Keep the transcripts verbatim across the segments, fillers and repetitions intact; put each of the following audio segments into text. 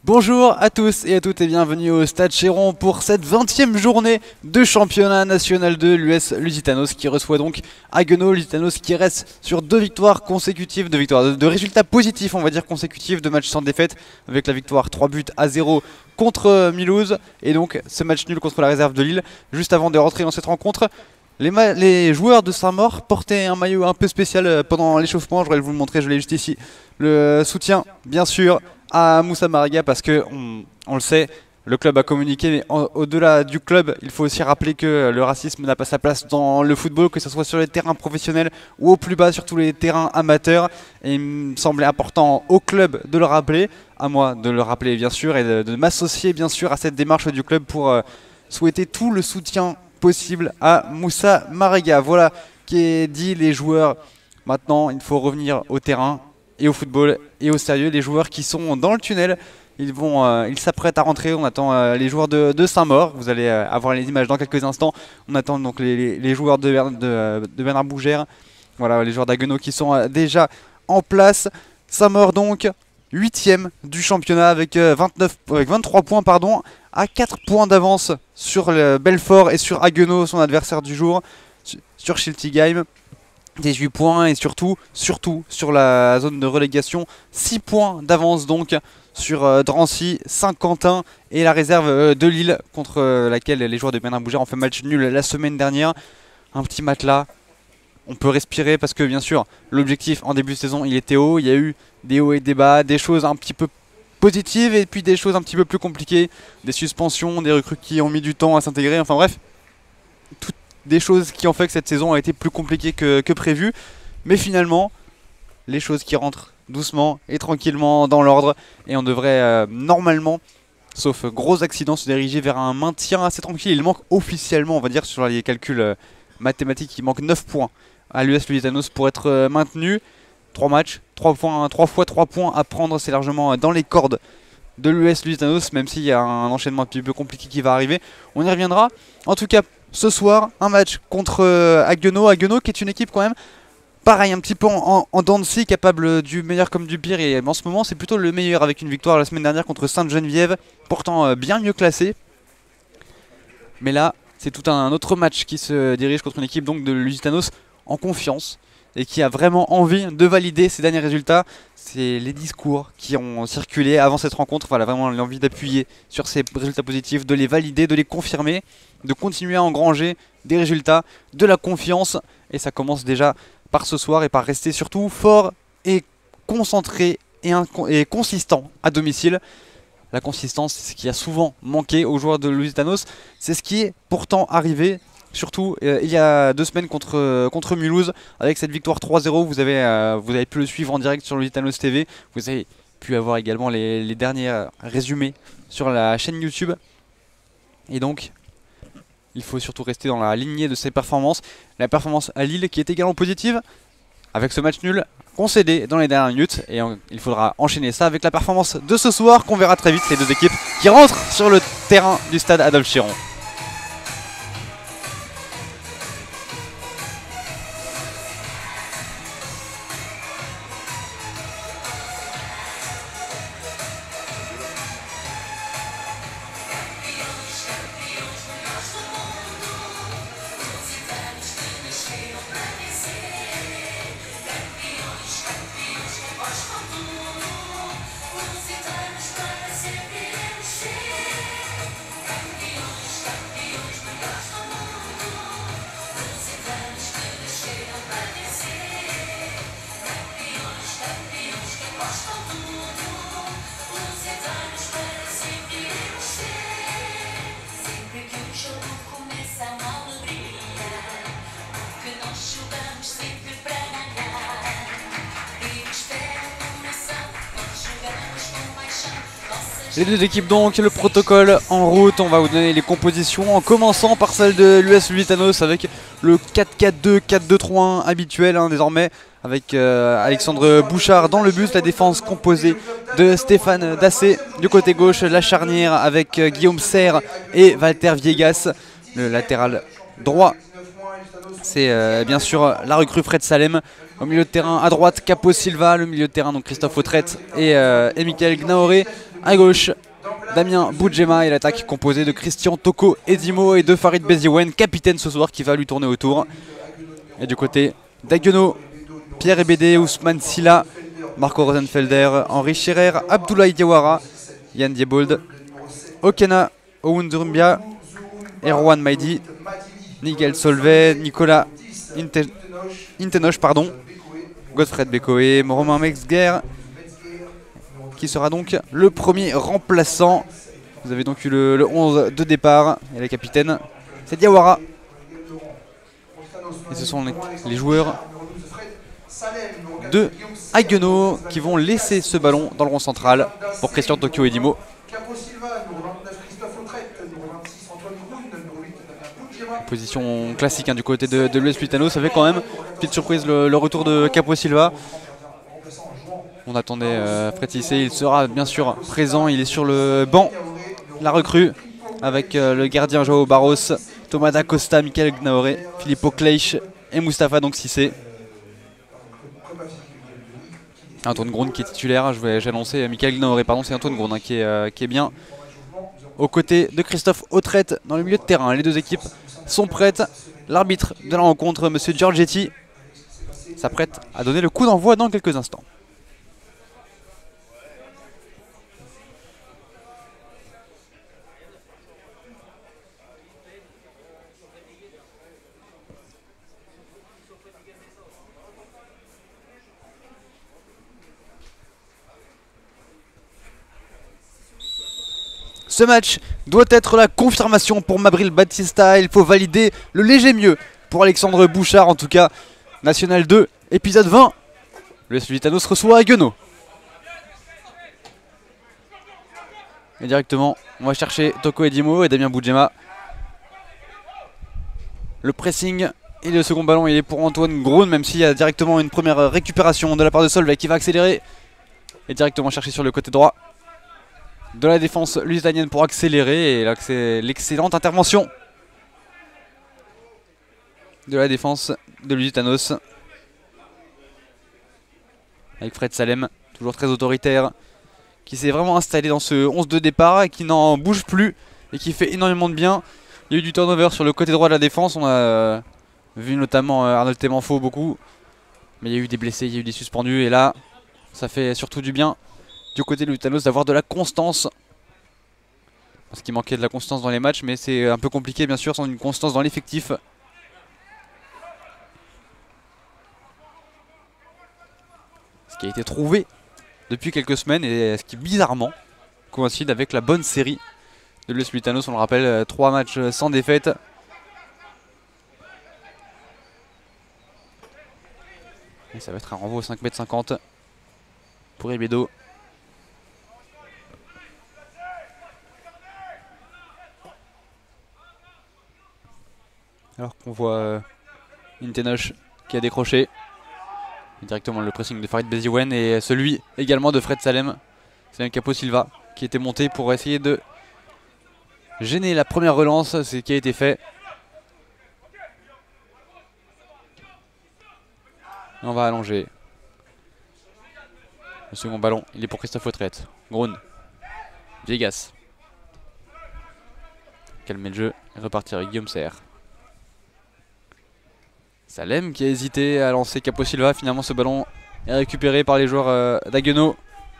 Bonjour à tous et à toutes et bienvenue au Stade Chéron pour cette vingtième journée de championnat national de l'U S Lusitanos qui reçoit donc Haguenau. Lusitanos qui reste sur deux victoires consécutives, deux victoires, de, de résultats positifs on va dire consécutifs, deux matchs sans défaite avec la victoire trois buts à zéro contre Mulhouse et donc ce match nul contre la réserve de Lille. Juste avant de rentrer dans cette rencontre, Les, les joueurs de Saint-Maur portaient un maillot un peu spécial pendant l'échauffement, je voudrais vous le montrer, je l'ai juste ici. Le soutien bien sûr à Moussa Mariga parce que on, on le sait, le club a communiqué, mais au-delà du club, il faut aussi rappeler que le racisme n'a pas sa place dans le football, que ce soit sur les terrains professionnels ou au plus bas sur tous les terrains amateurs. Et il me semblait important au club de le rappeler, à moi de le rappeler bien sûr, et de, de m'associer bien sûr à cette démarche du club pour euh, souhaiter tout le soutien possible à Moussa Mariga. Voilà qui est dit, les joueurs. Maintenant, il faut revenir au terrain et au football et au sérieux. Les joueurs qui sont dans le tunnel, ils vont, euh, ils s'apprêtent à rentrer. On attend euh, les joueurs de, de Saint-Maur. Vous allez euh, avoir les images dans quelques instants. On attend donc les, les, les joueurs de, de, de Bernard Bougère. Voilà, les joueurs d'Haguenau qui sont euh, déjà en place. Saint-Maur donc huitième du championnat avec, euh, vingt-neuf, avec vingt-trois points pardon, à quatre points d'avance sur le Belfort et sur Haguenau, son adversaire du jour, sur Schiltigheim. dix-huit points et surtout, surtout sur la zone de relégation, six points d'avance donc sur euh, Drancy, Saint-Quentin et la réserve euh, de Lille contre euh, laquelle les joueurs de Bernard Bougère ont fait match nul la semaine dernière. Un petit matelas, on peut respirer parce que bien sûr l'objectif en début de saison il était haut, il y a eu des hauts et des bas, des choses un petit peu positives et puis des choses un petit peu plus compliquées, des suspensions, des recrues qui ont mis du temps à s'intégrer, enfin bref, tout des choses qui ont fait que cette saison a été plus compliquée que, que prévu. Mais finalement, les choses qui rentrent doucement et tranquillement dans l'ordre. Et on devrait euh, normalement, sauf gros accidents, se diriger vers un maintien assez tranquille. Il manque officiellement, on va dire, sur les calculs euh, mathématiques, il manque neuf points à l'U S Lusitanos pour être euh, maintenu. trois matchs, trois points, trois fois trois points à prendre, c'est largement dans les cordes de l'U S Lusitanos, même s'il y a un enchaînement un petit peu compliqué qui va arriver. On y reviendra. En tout cas, ce soir, un match contre euh, Haguenau. Haguenau qui est une équipe quand même, pareil, un petit peu en, en, en dents de scie, capable du meilleur comme du pire. Et en ce moment, c'est plutôt le meilleur avec une victoire la semaine dernière contre Sainte-Geneviève, pourtant euh, bien mieux classé. Mais là, c'est tout un autre match qui se dirige contre une équipe donc de Lusitanos en confiance et qui a vraiment envie de valider ses derniers résultats. C'est les discours qui ont circulé avant cette rencontre, voilà, vraiment l'envie d'appuyer sur ces résultats positifs, de les valider, de les confirmer, de continuer à engranger des résultats, de la confiance. Et ça commence déjà par ce soir et par rester surtout fort et concentré et, et consistant à domicile. La consistance, c'est ce qui a souvent manqué aux joueurs de Lusitanos, c'est ce qui est pourtant arrivé. Surtout euh, il y a deux semaines contre, euh, contre Mulhouse, avec cette victoire trois zéro, vous avez, euh, vous avez pu le suivre en direct sur Lusitanos T V. Vous avez pu avoir également les, les derniers euh, résumés sur la chaîne YouTube. Et donc, il faut surtout rester dans la lignée de ces performances. La performance à Lille qui est également positive, avec ce match nul concédé dans les dernières minutes. Et on, il faudra enchaîner ça avec la performance de ce soir, qu'on verra très vite, les deux équipes qui rentrent sur le terrain du stade Adolphe Chéron. Les deux équipes donc, le protocole en route, on va vous donner les compositions en commençant par celle de l'U S Lusitanos avec le quatre quatre deux, quatre deux trois un habituel hein, désormais, avec euh, Alexandre Bouchard dans le but, la défense composée de Stéphane Dassé du côté gauche, la charnière avec euh, Guillaume Serre et Walter Viegas, le latéral droit c'est euh, bien sûr la recrue Fred Salem. Au milieu de terrain, à droite, Capo Silva. Le milieu de terrain, donc Christophe Autrette et, euh, et Michael Gnaoré. À gauche, Damien Boudjema et l'attaque composée de Christian Toko Edimo et de Farid Beziouane, capitaine ce soir, qui va lui tourner autour. Et du côté d'Haguenau, Pierre Ebédé, Ousmane Silla, Marco Rosenfelder, Henri Scherer, Abdoulaye Diawara, Yann Diebold, Okena Owundurumbia, Erwan Maidi, Nigel Solvay, Nicolas Inte Intenoche, pardon, Godfred Bekoé, Romain Mexguer, qui sera donc le premier remplaçant. Vous avez donc eu le, le onze de départ et la capitaine, c'est Diawara. Et ce sont les, les joueurs de Haguenau qui vont laisser ce ballon dans le rond central pour Christian Tokyo Edimo. Position classique hein, du côté de, de l'U S Lutano. Ça fait quand même petite surprise le, le retour de Capo Silva. On attendait euh, Fred Cissé, il sera bien sûr présent, il est sur le banc, la recrue, avec euh, le gardien Joao Barros, Thomas Dacosta, Michael Gnaoré, Filippo Kleisch et Mustapha donc Cissé. Antoine Grund qui est titulaire, je vais j'ai annoncé Michael Gnaoré, pardon, c'est Antoine Grund hein, qui, est, euh, qui est bien aux côtés de Christophe Autrette dans le milieu de terrain. Les deux équipes sont prêtes, l'arbitre de la rencontre, monsieur Giorgetti, s'apprête à donner le coup d'envoi dans quelques instants. Ce match doit être la confirmation pour Mabril Batista. Il faut valider le léger mieux pour Alexandre Bouchard. En tout cas, National deux, épisode vingt. Le S Lutano se reçoit à Haguenau. Et directement, on va chercher Toko Edimo et Damien Boudjema. Le pressing et le second ballon, il est pour Antoine Grund, même s'il y a directement une première récupération de la part de Solveig qui va accélérer. Et directement chercher sur le côté droit de la défense lusitanienne pour accélérer. Et là c'est l'excellente intervention de la défense de Lusitanos avec Fred Salem, toujours très autoritaire, qui s'est vraiment installé dans ce onze de départ et qui n'en bouge plus et qui fait énormément de bien. Il y a eu du turnover sur le côté droit de la défense, on a euh, vu notamment euh, Arnold Temanfo beaucoup, mais il y a eu des blessés, il y a eu des suspendus et là ça fait surtout du bien du côté de Lusitanos d'avoir de la constance. Parce qu'il manquait de la constance dans les matchs, mais c'est un peu compliqué bien sûr sans une constance dans l'effectif. Ce qui a été trouvé depuis quelques semaines et ce qui bizarrement coïncide avec la bonne série de l'U S Lutanos. On le rappelle, trois matchs sans défaite. Et ça va être un renvoi au cinq mètres cinquante pour Ebedo. Alors qu'on voit euh, Intenoche qui a décroché. Et directement le pressing de Farid Beziouane et celui également de Fred Salem. C'est un Capo Silva qui était monté pour essayer de gêner la première relance, c'est ce qui a été fait. Et on va allonger. Le second ballon, il est pour Christophe Autrette. Grund. Viegas. Calmer le jeu et repartir avec Guillaume Serre. Salem qui a hésité à lancer Capo Silva. Finalement ce ballon est récupéré par les joueurs euh, d'Haguenau.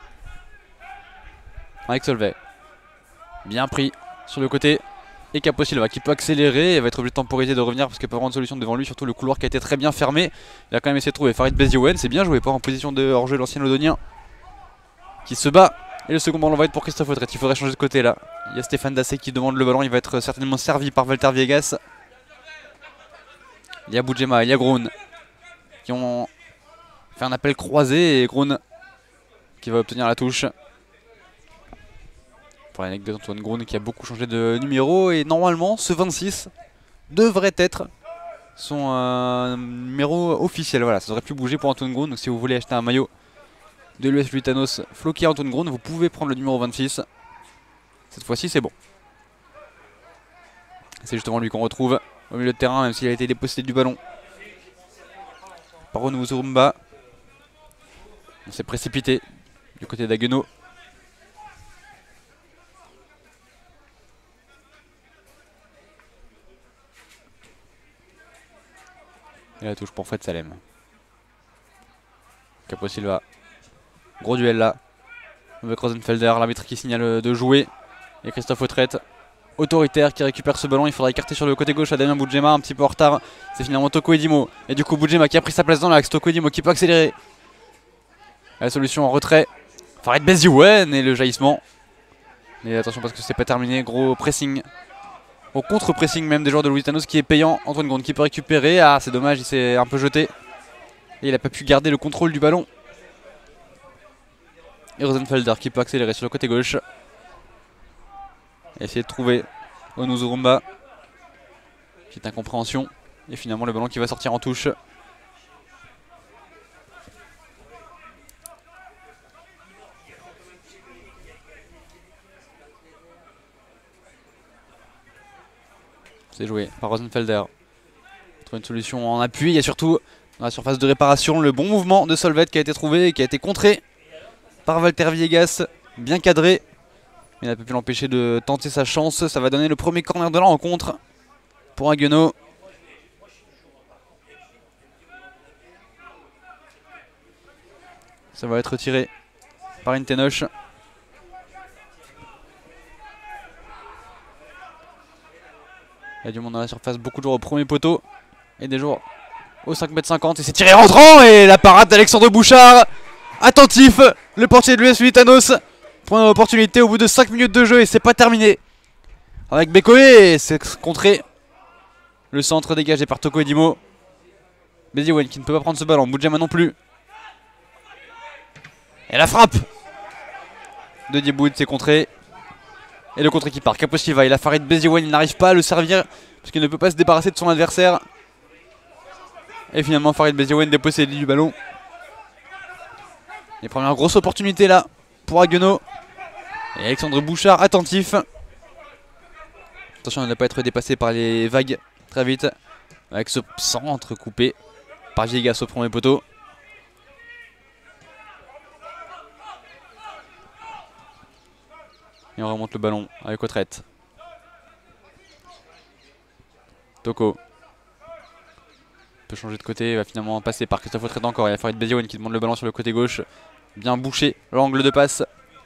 Avec Solveig. Bien pris sur le côté. Et Capo Silva qui peut accélérer et va être obligé de temporiser, de revenir parce qu'il peut avoir une solution devant lui. Surtout le couloir qui a été très bien fermé. Il a quand même essayé de trouver Farid Beziouane. C'est bien joué, pas en position de hors-jeu l'ancien Lodonien qui se bat. Et le second ballon va être pour Christophe Autrette. Il faudrait changer de côté là. Il y a Stéphane Dassé qui demande le ballon. Il va être certainement servi par Walter Viegas. Il y a Boudjema, il y a Grund qui ont fait un appel croisé et Grund qui va obtenir la touche. Pour l'anecdote, Antoine Grund qui a beaucoup changé de numéro et normalement ce vingt-six devrait être son euh, numéro officiel. Voilà, ça aurait pu bouger pour Antoine Grund. Donc si vous voulez acheter un maillot de l'U S Lutanos floqué Antoine Grund, vous pouvez prendre le numéro vingt-six. Cette fois-ci c'est bon. C'est justement lui qu'on retrouve au milieu de terrain, même s'il a été dépossédé du ballon par Onuzurumba. On s'est précipité du côté d'Haguenau. Et la touche pour Fred Salem. Capo Silva. Gros duel là. Avec Rosenfelder, l'arbitre qui signale de jouer. Et Christophe Autrette, autoritaire, qui récupère ce ballon. Il faudra écarter sur le côté gauche à Damien Boudjema, un petit peu en retard. C'est finalement Toko Edimo. Et du coup Boudjema qui a pris sa place dans l'axe. Toko Edimo qui peut accélérer. La solution en retrait. Farid Beziwen et le jaillissement. Mais attention parce que c'est pas terminé. Gros pressing. Au contre-pressing même des joueurs de Lusitanos qui est payant. Antoine Gonde qui peut récupérer. Ah, c'est dommage, il s'est un peu jeté. Et il n'a pas pu garder le contrôle du ballon. Et Rosenfelder qui peut accélérer sur le côté gauche. Et essayer de trouver Onuzurumba. Petite incompréhension. Et finalement le ballon qui va sortir en touche. C'est joué par Rosenfelder. Trouver une solution en appui. Il y a surtout dans la surface de réparation le bon mouvement de Solvet qui a été trouvé et qui a été contré par Walter Villegas. Bien cadré. Mais il n'a pas pu l'empêcher de tenter sa chance. Ça va donner le premier corner de la rencontre pour Haguenau. Ça va être tiré par Intenoche. Il y a du monde dans la surface, beaucoup de joueurs au premier poteau et des joueurs au cinq mètres cinquante. Et c'est tiré rentrant et la parade d'Alexandre Bouchard. Attentif, le portier de l'U S Lusitanos prend une opportunité au bout de cinq minutes de jeu et c'est pas terminé. Avec Bekoé, c'est contré. Le centre dégagé par Toko Edimo. Beziwen qui ne peut pas prendre ce ballon, Boudjema non plus. Et la frappe de Dieboud, c'est contré. Et le contre qui part, Capo Silva, il a Farid Beziwen, il n'arrive pas à le servir parce qu'il ne peut pas se débarrasser de son adversaire. Et finalement Farid Beziwen dépossédé du ballon. Les premières grosses opportunités là pour Haguenau. Et Alexandre Bouchard attentif. Attention à ne pas être dépassé par les vagues très vite. Avec ce centre coupé par Villegas au premier poteau. Et on remonte le ballon avec Autrette. Toko peut changer de côté, il va finalement passer par Christophe Autrette encore. Il y a Farid Beziwen qui demande le ballon sur le côté gauche. Bien bouché l'angle de passe.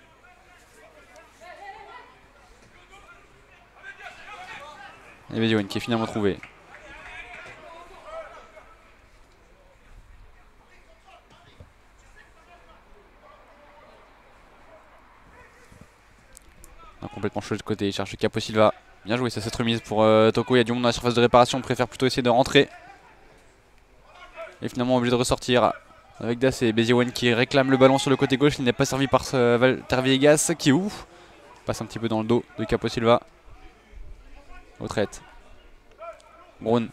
Et Beziwen qui est finalement trouvé. Complètement changé de côté, il cherche Capo Silva. Bien joué, ça cette remise pour euh, Toko. Il y a du monde dans la surface de réparation, on préfère plutôt essayer de rentrer. Et finalement obligé de ressortir avec Das et Beziwen qui réclame le ballon sur le côté gauche. Il n'est pas servi par euh, Walter Villegas qui ouf passe un petit peu dans le dos de Capo Silva. Autrette. Brown.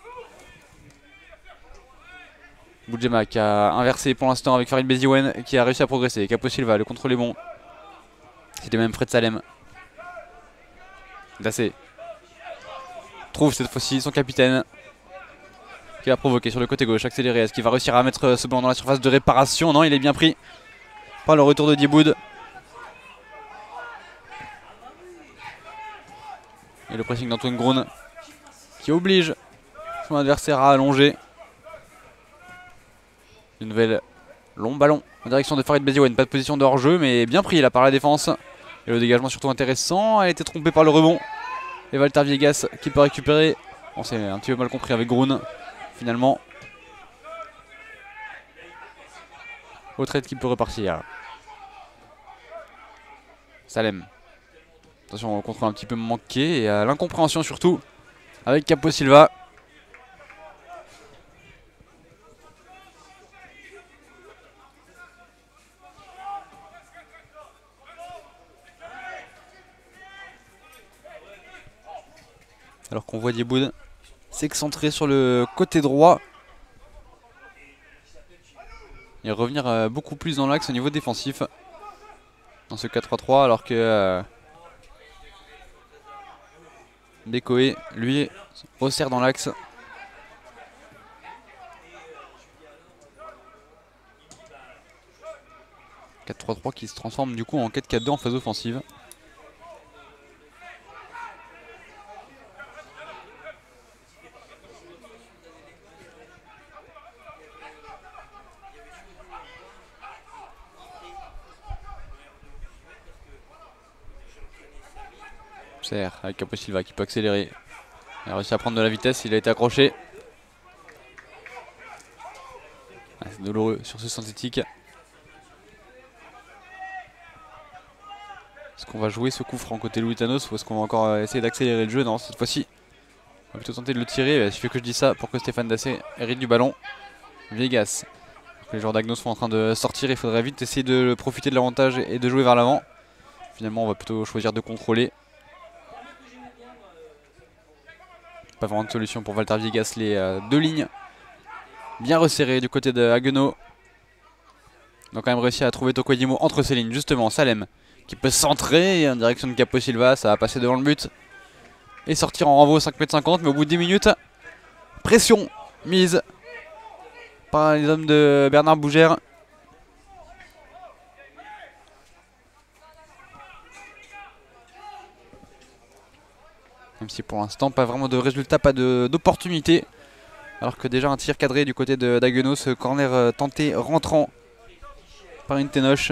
Boudjema qui a inversé pour l'instant avec Farid Beziwen qui a réussi à progresser. Capo Silva, le contrôle est bon. C'était même Fred Salem. Dassé trouve cette fois-ci son capitaine qui va provoquer sur le côté gauche, accéléré. Est-ce qu'il va réussir à mettre ce ballon dans la surface de réparation? Non, il est bien pris par le retour de Dieboud. Et le pressing d'Antoine Groen qui oblige son adversaire à allonger. Une nouvelle long ballon en direction de Farid Beziwen. Pas de position de hors-jeu mais bien pris là par la défense. Et le dégagement surtout intéressant. Elle a été trompée par le rebond. Et Walter Villegas qui peut récupérer. On s'est un petit peu mal compris avec Groen finalement. Autrette qui peut repartir. Salem. Attention au contrôle un petit peu manqué et à l'incompréhension surtout avec Capo Silva. Alors qu'on voit Dieboud s'excentrer sur le côté droit et revenir euh, beaucoup plus dans l'axe au niveau défensif dans ce quatre trois trois alors que euh, Bekoé, lui, resserre dans l'axe. quatre trois trois qui se transforme du coup en quatre quatre deux en phase offensive. Serre avec Capo Silva qui peut accélérer. Il a réussi à prendre de la vitesse, il a été accroché. Ah, c'est douloureux sur ce synthétique. Est-ce qu'on va jouer ce coup franc côté Louis-Thanos ou est-ce qu'on va encore essayer d'accélérer le jeu? Non, cette fois-ci, on va plutôt tenter de le tirer. Il suffit que je dise ça pour que Stéphane Dassé hérite du ballon. Viegas. Les joueurs d'Agnos sont en train de sortir, il faudrait vite essayer de profiter de l'avantage et de jouer vers l'avant. Finalement, on va plutôt choisir de contrôler. Pas vraiment de solution pour Walter Viegas, les euh, deux lignes bien resserrées du côté de Haguenau. Ils ont quand même réussi à trouver Toko Edimo entre ces lignes, justement. Salem qui peut centrer en direction de Capo Silva, ça va passer devant le but et sortir en renvoi au cinq mètres cinquante, mais au bout de dix minutes, pression mise par les hommes de Bernard Bougère. Même si pour l'instant pas vraiment de résultat, pas d'opportunité. Alors que déjà un tir cadré du côté d'Haguenau, ce corner tenté rentrant par une ténoche.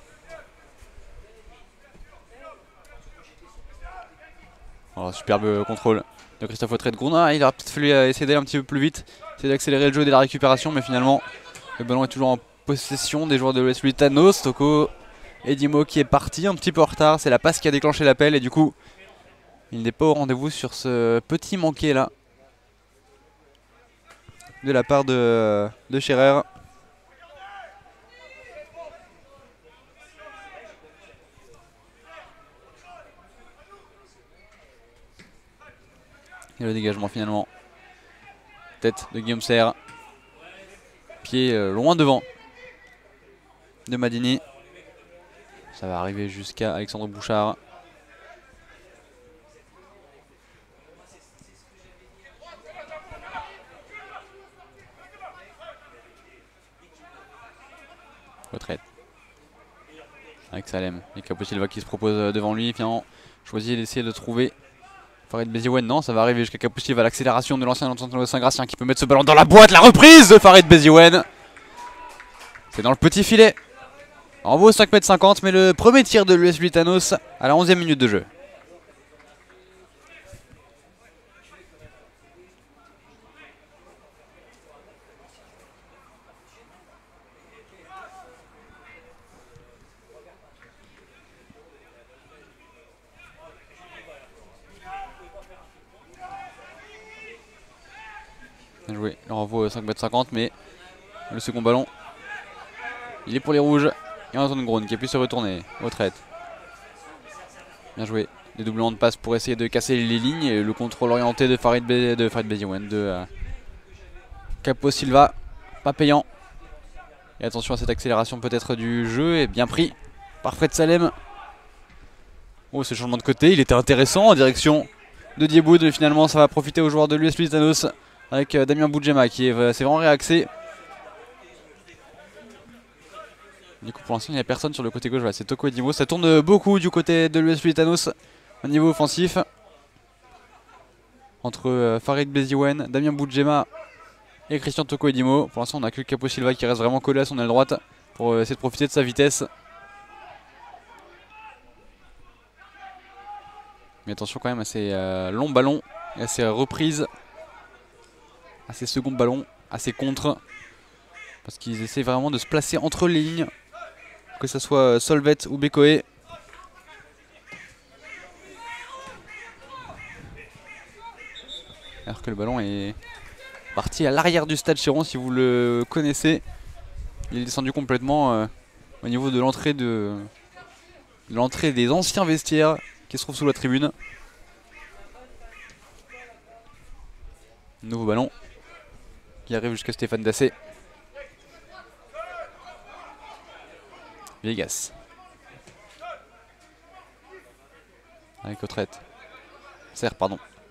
Oh, superbe contrôle de Christophe Autré de Gournat. Il a peut-être fallu essayer d'aller un petit peu plus vite, essayer d'accélérer le jeu dès la récupération, mais finalement le ballon est toujours en possession des joueurs de l'U S Louis-Thanos. Toko Edimo qui est parti un petit peu en retard, c'est la passe qui a déclenché l'appel et du coup il n'est pas au rendez-vous sur ce petit manqué là de la part de, de Scherer. Et le dégagement finalement. Tête de Guillaume Serre. Pied euh, loin devant de Madini. Ça va arriver jusqu'à Alexandre Bouchard. Retraite. Avec Salem. Et Capo Silva qui se propose devant lui. Finalement, choisit d'essayer de trouver Farid Beziouane. Non, ça va arriver jusqu'à Capo Silva. L'accélération de l'ancien entraîneur de Saint-Gratien qui peut mettre ce ballon dans la boîte. La reprise de Farid Beziouane. C'est dans le petit filet. En vaut cinq mètres cinquante, mais le premier tir de l'U S Louis-Thanos à la onzième minute de jeu. Bien joué, le renvoi cinq mètres cinquante, mais le second ballon, il est pour les rouges. Et Antoine Groen qui a pu se retourner. Retraite. Bien joué. Des doublements de passe pour essayer de casser les lignes. Et le contrôle orienté de Farid, Be de Farid Beziouane, de euh, Capo Silva. Pas payant. Et attention à cette accélération peut-être du jeu. Et bien pris par Fred Salem. Oh, ce changement de côté, il était intéressant en direction de Dieboud. Mais finalement, ça va profiter aux joueurs de l'U S Louis-Thanos. Avec euh, Damien Boudjema qui est euh, vraiment réaxé. Du coup pour l'instant il n'y a personne sur le côté gauche, voilà, c'est Toko Edimo. Ça tourne beaucoup du côté de l'U S Louis-Thanos au niveau offensif. Entre euh, Farid Beziouane, Damien Boudjema et Christian Toko Edimo. Pour l'instant on n'a que Capo Silva qui reste vraiment collé à son aile droite pour euh, essayer de profiter de sa vitesse. Mais attention quand même à ces euh, longs ballons et à ces reprises, à ces seconds ballons, à ces contres. Parce qu'ils essaient vraiment de se placer entre les lignes. Que ce soit Solvet ou Bekoé. Alors que le ballon est parti à l'arrière du stade Chéron, si vous le connaissez. Il est descendu complètement euh, au niveau de l'entrée de, de l'entrée des anciens vestiaires qui se trouvent sous la tribune. Nouveau ballon qui arrive jusqu'à Stéphane Dassé. Viegas. Avec Autrette. Serre, pardon.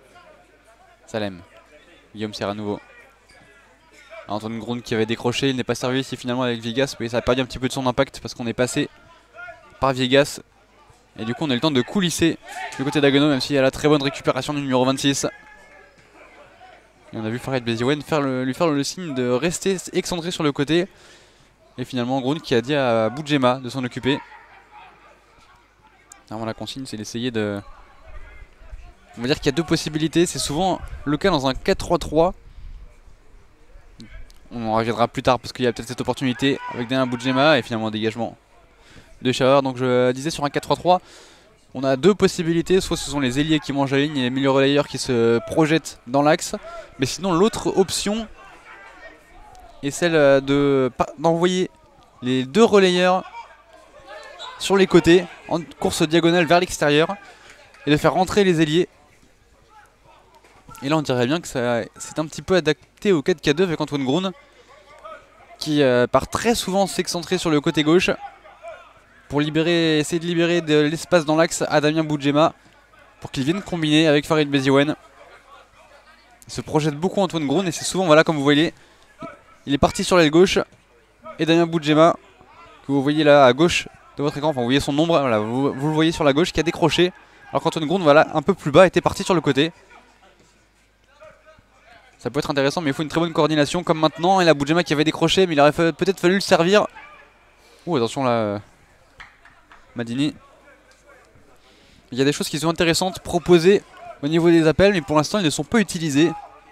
Salem. Guillaume Serre à nouveau. Antoine Ground qui avait décroché, il n'est pas servi ici finalement avec Viegas, mais ça a perdu un petit peu de son impact parce qu'on est passé par Viegas. Et du coup on a eu le temps de coulisser du côté d'Haguenau, même s'il y a la très bonne récupération du numéro vingt-six. Et on a vu Farid Beziwen faire le, lui faire le signe de rester excentré sur le côté. Et finalement Ground qui a dit à Boudjema de s'en occuper. Alors la consigne c'est d'essayer de... On va dire qu'il y a deux possibilités, c'est souvent le cas dans un quatre trois trois. On en reviendra plus tard parce qu'il y a peut-être cette opportunité avec derrière Boudjema et finalement un dégagement de Schauer. Donc je disais sur un quatre trois trois, on a deux possibilités, soit ce sont les ailiers qui mangent la ligne et les milieux relayeurs qui se projettent dans l'axe. Mais sinon l'autre option est celle de d'envoyer les deux relayeurs sur les côtés en course diagonale vers l'extérieur et de faire rentrer les ailiers. Et là on dirait bien que c'est un petit peu adapté au quatre quatre deux avec Antoine Ground qui euh, part très souvent s'excentrer sur le côté gauche pour libérer, essayer de libérer de l'espace dans l'axe à Damien Boudjema pour qu'il vienne combiner avec Farid Beziwen. Il se projette beaucoup Antoine Ground et c'est souvent, voilà, comme vous voyez, il est parti sur l'aile gauche et Damien Boudjema que vous voyez là à gauche de votre écran, enfin vous voyez son ombre, voilà, vous, vous le voyez sur la gauche qui a décroché alors qu'Antoine Ground, voilà, un peu plus bas était parti sur le côté. Ça peut être intéressant mais il faut une très bonne coordination comme maintenant. Et la Boudjema qui avait décroché mais il aurait peut-être fallu le servir. Ouh attention là euh, Madini. Il y a des choses qui sont intéressantes proposées au niveau des appels mais pour l'instant ils ne sont pas utilisés.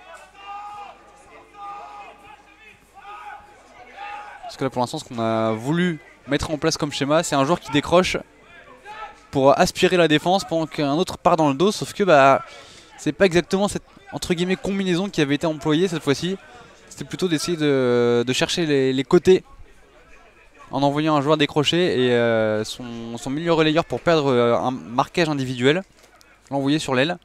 Parce que là pour l'instant ce qu'on a voulu mettre en place comme schéma c'est un joueur qui décroche pour aspirer la défense pendant qu'un autre part dans le dos. Sauf que bah c'est pas exactement cette entre guillemets combinaison qui avait été employée cette fois-ci. C'était plutôt d'essayer de, de chercher les, les côtés en envoyant un joueur décroché et euh, son, son milieu relayeur pour perdre euh, un marquage individuel, l'envoyer sur l'aile.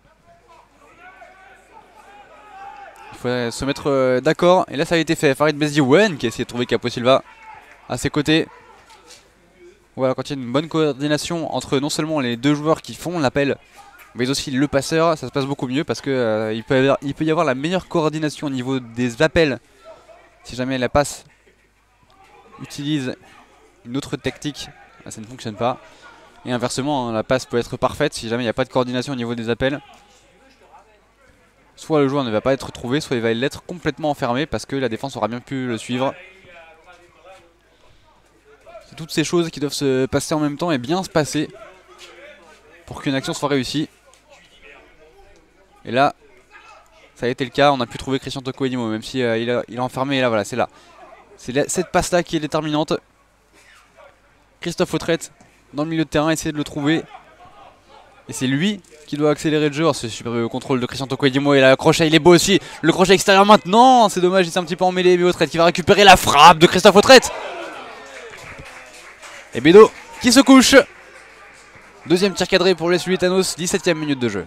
Il faut se mettre euh, d'accord et là ça a été fait. Farid Beziwen qui a essayé de trouver Capo Silva à ses côtés. Voilà, quand il y a une bonne coordination entre non seulement les deux joueurs qui font l'appel mais aussi le passeur, ça se passe beaucoup mieux parce que euh, il, peut avoir, il peut y avoir la meilleure coordination au niveau des appels si jamais la passe utilise une autre tactique, là, ça ne fonctionne pas. Et inversement, hein, la passe peut être parfaite si jamais il n'y a pas de coordination au niveau des appels. Soit le joueur ne va pas être trouvé, soit il va l'être complètement enfermé parce que la défense aura bien pu le suivre. C'est toutes ces choses qui doivent se passer en même temps et bien se passer pour qu'une action soit réussie. Et là, ça a été le cas, on a pu trouver Christian Toko Edimo, même si euh, il, a, il a enfermé, et là voilà, c'est là. C'est cette passe là qui est déterminante. Christophe Autrette dans le milieu de terrain, essayer de le trouver. Et c'est lui qui doit accélérer le jeu. C'est super le contrôle de Christian Toko Edimo et là, le crochet il est beau aussi. Le crochet extérieur maintenant, c'est dommage, il s'est un petit peu emmêlé, mais Autrette qui va récupérer la frappe de Christophe Autrette. Et Bédo qui se couche. Deuxième tir cadré pour les Sulitanos, dix-septième minute de jeu.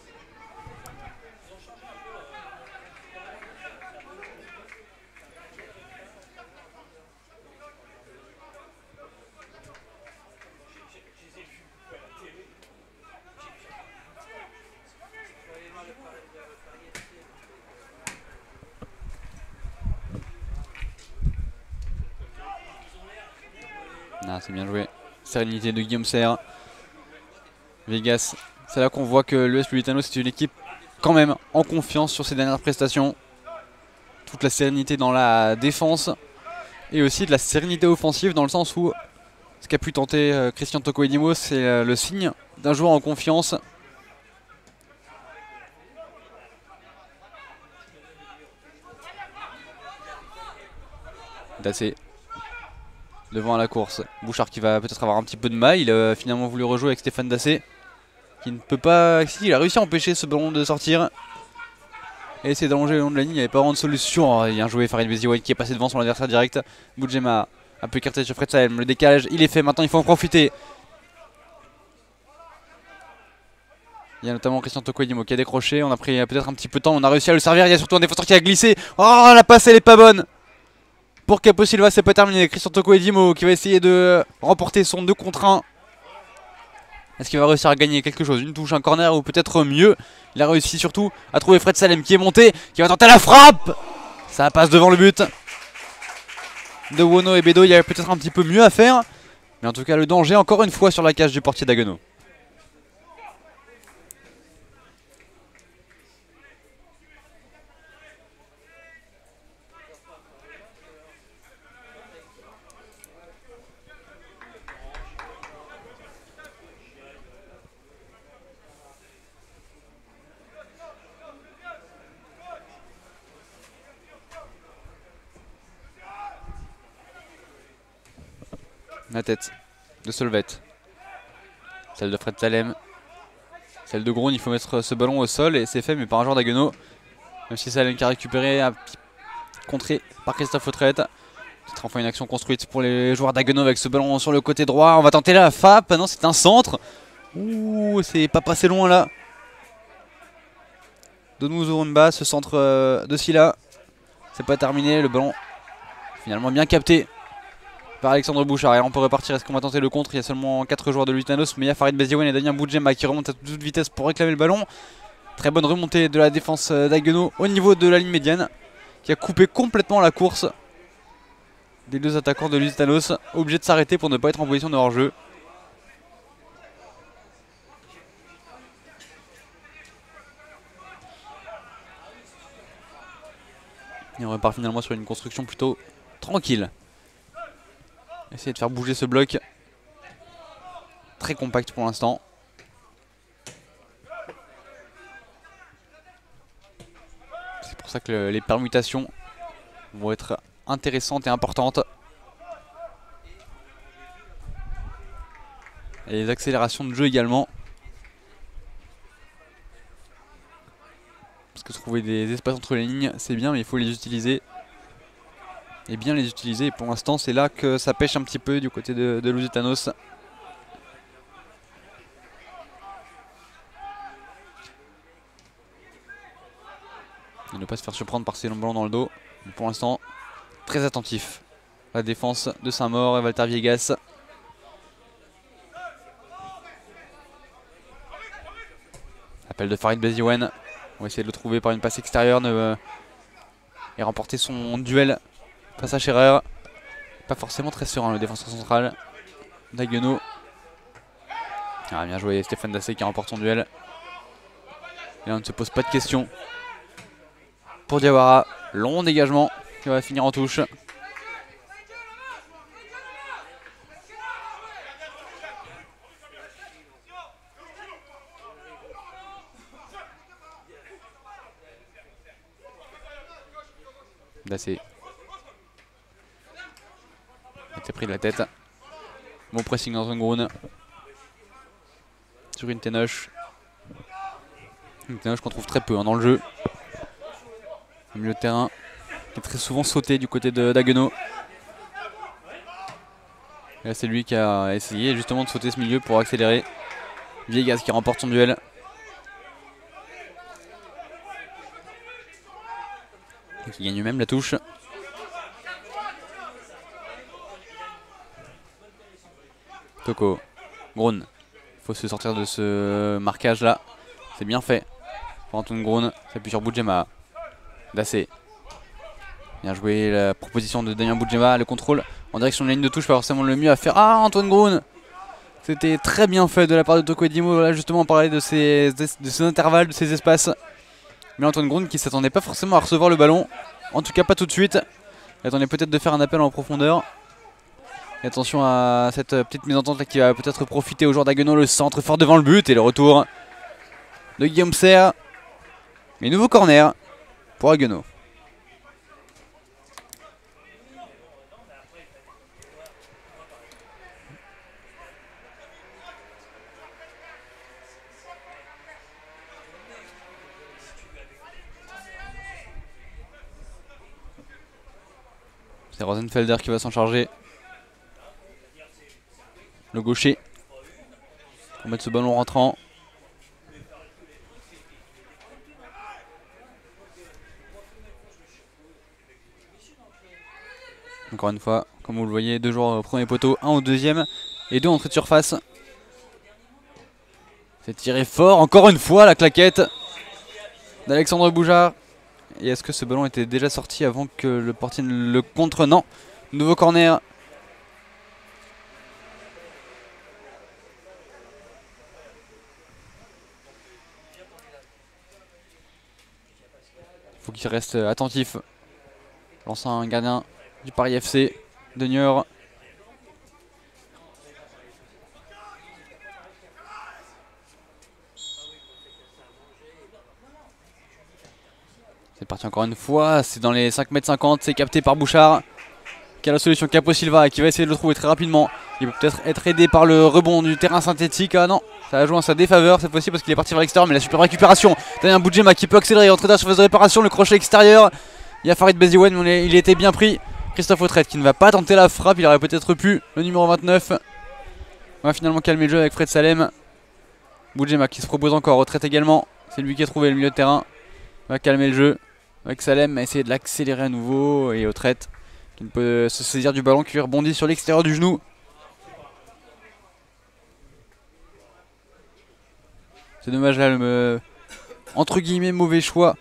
Ah, c'est bien joué. Sérénité de Guillaume Serre. Vegas, c'est là qu'on voit que l'U S Lusitano c'est une équipe quand même en confiance sur ses dernières prestations. Toute la sérénité dans la défense et aussi de la sérénité offensive dans le sens où ce qu'a pu tenter euh, Christian Toko Edimo c'est euh, le signe d'un joueur en confiance. Dassé devant à la course. Bouchard qui va peut-être avoir un petit peu de mal. Il a finalement voulu rejouer avec Stéphane Dassé. Qui ne peut pas... Si, il a réussi à empêcher ce ballon de sortir. Et essayer d'allonger le long de la ligne. Il n'y avait pas vraiment de solution. Oh, bien joué Farid Beziwen qui est passé devant son adversaire direct. Boudjema a pu écarter sur Fred Salem. Le décalage, il est fait. Maintenant, il faut en profiter. Il y a notamment Christian Toko Edimo qui a décroché. On a pris peut-être un petit peu de temps. On a réussi à le servir. Il y a surtout un défenseur qui a glissé. Oh, la passe, elle est pas bonne. Pour Capo Silva, c'est pas terminé. Christian Toko Edimo qui va essayer de remporter son deux contre un. Est-ce qu'il va réussir à gagner quelque chose? Une touche, un corner ou peut-être mieux. Il a réussi surtout à trouver Fred Salem qui est monté, qui va tenter la frappe. Ça passe devant le but de Wono et Bedo. Il y avait peut-être un petit peu mieux à faire. Mais en tout cas le danger encore une fois sur la cage du portier d'Haguenau. La tête de Solvet, celle de Fred Salem, celle de Groen. Il faut mettre ce ballon au sol et c'est fait, mais par un joueur d'Haguenau. Même si Salem qui a récupéré, a contré par Christophe Autrette. Peut-être enfin une action construite pour les joueurs d'Haguenau avec ce ballon sur le côté droit. On va tenter la F A P. Non, c'est un centre. Ouh, c'est pas passé loin là. Donou Zorumba, ce centre euh, de Silla. C'est pas terminé. Le ballon finalement bien capté par Alexandre Bouchard. Et là on peut repartir. Est-ce qu'on va tenter le contre? Il y a seulement quatre joueurs de Lusitanos, mais il y a Farid Beziaouen et Damien Boudjema qui remontent à toute vitesse pour réclamer le ballon. Très bonne remontée de la défense d'Haguenau au niveau de la ligne médiane, qui a coupé complètement la course des deux attaquants de Lusitanos, obligés de s'arrêter pour ne pas être en position de hors-jeu. Et on repart finalement sur une construction plutôt tranquille. Essayer de faire bouger ce bloc. Très compact pour l'instant. C'est pour ça que le, les permutations vont être intéressantes et importantes. Et les accélérations de jeu également. Parce que trouver des espaces entre les lignes, c'est bien, mais il faut les utiliser. Et bien les utiliser. Et pour l'instant, c'est là que ça pêche un petit peu du côté de, de Lusitanos. Et ne pas se faire surprendre par ces longs ballons dans le dos. Mais pour l'instant, très attentif. La défense de Saint-Maur et Walter Viegas. Appel de Farid Beziaouen. On va essayer de le trouver par une passe extérieure ne... et remporter son duel face à Scherer. Pas forcément très serein le défenseur central d'Haguenau. Ah, bien joué Stéphane Dassé qui remporte son duel. Et là on ne se pose pas de questions pour Diawara. Long dégagement qui va finir en touche. Dassé. Il était pris de la tête. Bon pressing dans un Groen. Sur une Ténoche. Une Ténoche qu'on trouve très peu hein, dans le jeu. Au milieu de terrain. Qui est très souvent sauté du côté d'Haguenau. Et là c'est lui qui a essayé justement de sauter ce milieu pour accélérer. Viegas qui remporte son duel. Et qui gagne même la touche. Toko, Groen, il faut se sortir de ce marquage là, c'est bien fait pour Antoine Groen, s'appuie sur Boudjema, Dassé, bien joué la proposition de Damien Boudjema, le contrôle en direction de la ligne de touche, pas forcément le mieux à faire. Ah, Antoine Groen, c'était très bien fait de la part de Toko et Dimo, là justement on parlait de ces, de ces intervalles, de ces espaces, mais Antoine Groen qui s'attendait pas forcément à recevoir le ballon, en tout cas pas tout de suite, il attendait peut-être de faire un appel en profondeur. Et attention à cette petite mésentente là qui va peut-être profiter au joueur d'Haguenau. Le centre fort devant le but et le retour de Guillaume Serre. Mais nouveau corner pour Haguenau. C'est Rosenfelder qui va s'en charger. Le gaucher. On va mettre ce ballon rentrant. Encore une fois, comme vous le voyez, deux joueurs au premier poteau, un au deuxième et deux entrées de surface. C'est tiré fort, encore une fois la claquette d'Alexandre Boujard. Et est-ce que ce ballon était déjà sorti avant que le portier ne le contre? Non. Nouveau corner. Il faut qu'il reste attentif. L'ancien gardien du Paris F C de Niort. C'est parti encore une fois, c'est dans les cinq mètres cinquante, c'est capté par Bouchard qui a la solution, Capo Silva qui va essayer de le trouver très rapidement. Il peut peut-être être aidé par le rebond du terrain synthétique. Ah non, ça a joué en sa défaveur cette fois-ci parce qu'il est parti vers l'extérieur, mais la super récupération. Daniel Boudjema qui peut accélérer, entrer dans la surface de réparation, le crochet extérieur. Il y a Farid Beziwen, mais il était bien pris. Christophe Autrette qui ne va pas tenter la frappe, il aurait peut-être pu, le numéro vingt-neuf. On va finalement calmer le jeu avec Fred Salem. Boudjema qui se propose encore, Autrette également. C'est lui qui a trouvé le milieu de terrain. On va calmer le jeu avec Salem, essayer de l'accélérer à nouveau. Et Autrette qui ne peut se saisir du ballon, qui rebondit sur l'extérieur du genou. C'est dommage là, le entre guillemets mauvais choix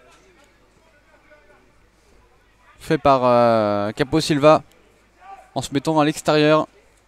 fait par euh, Capo Silva en se mettant à l'extérieur.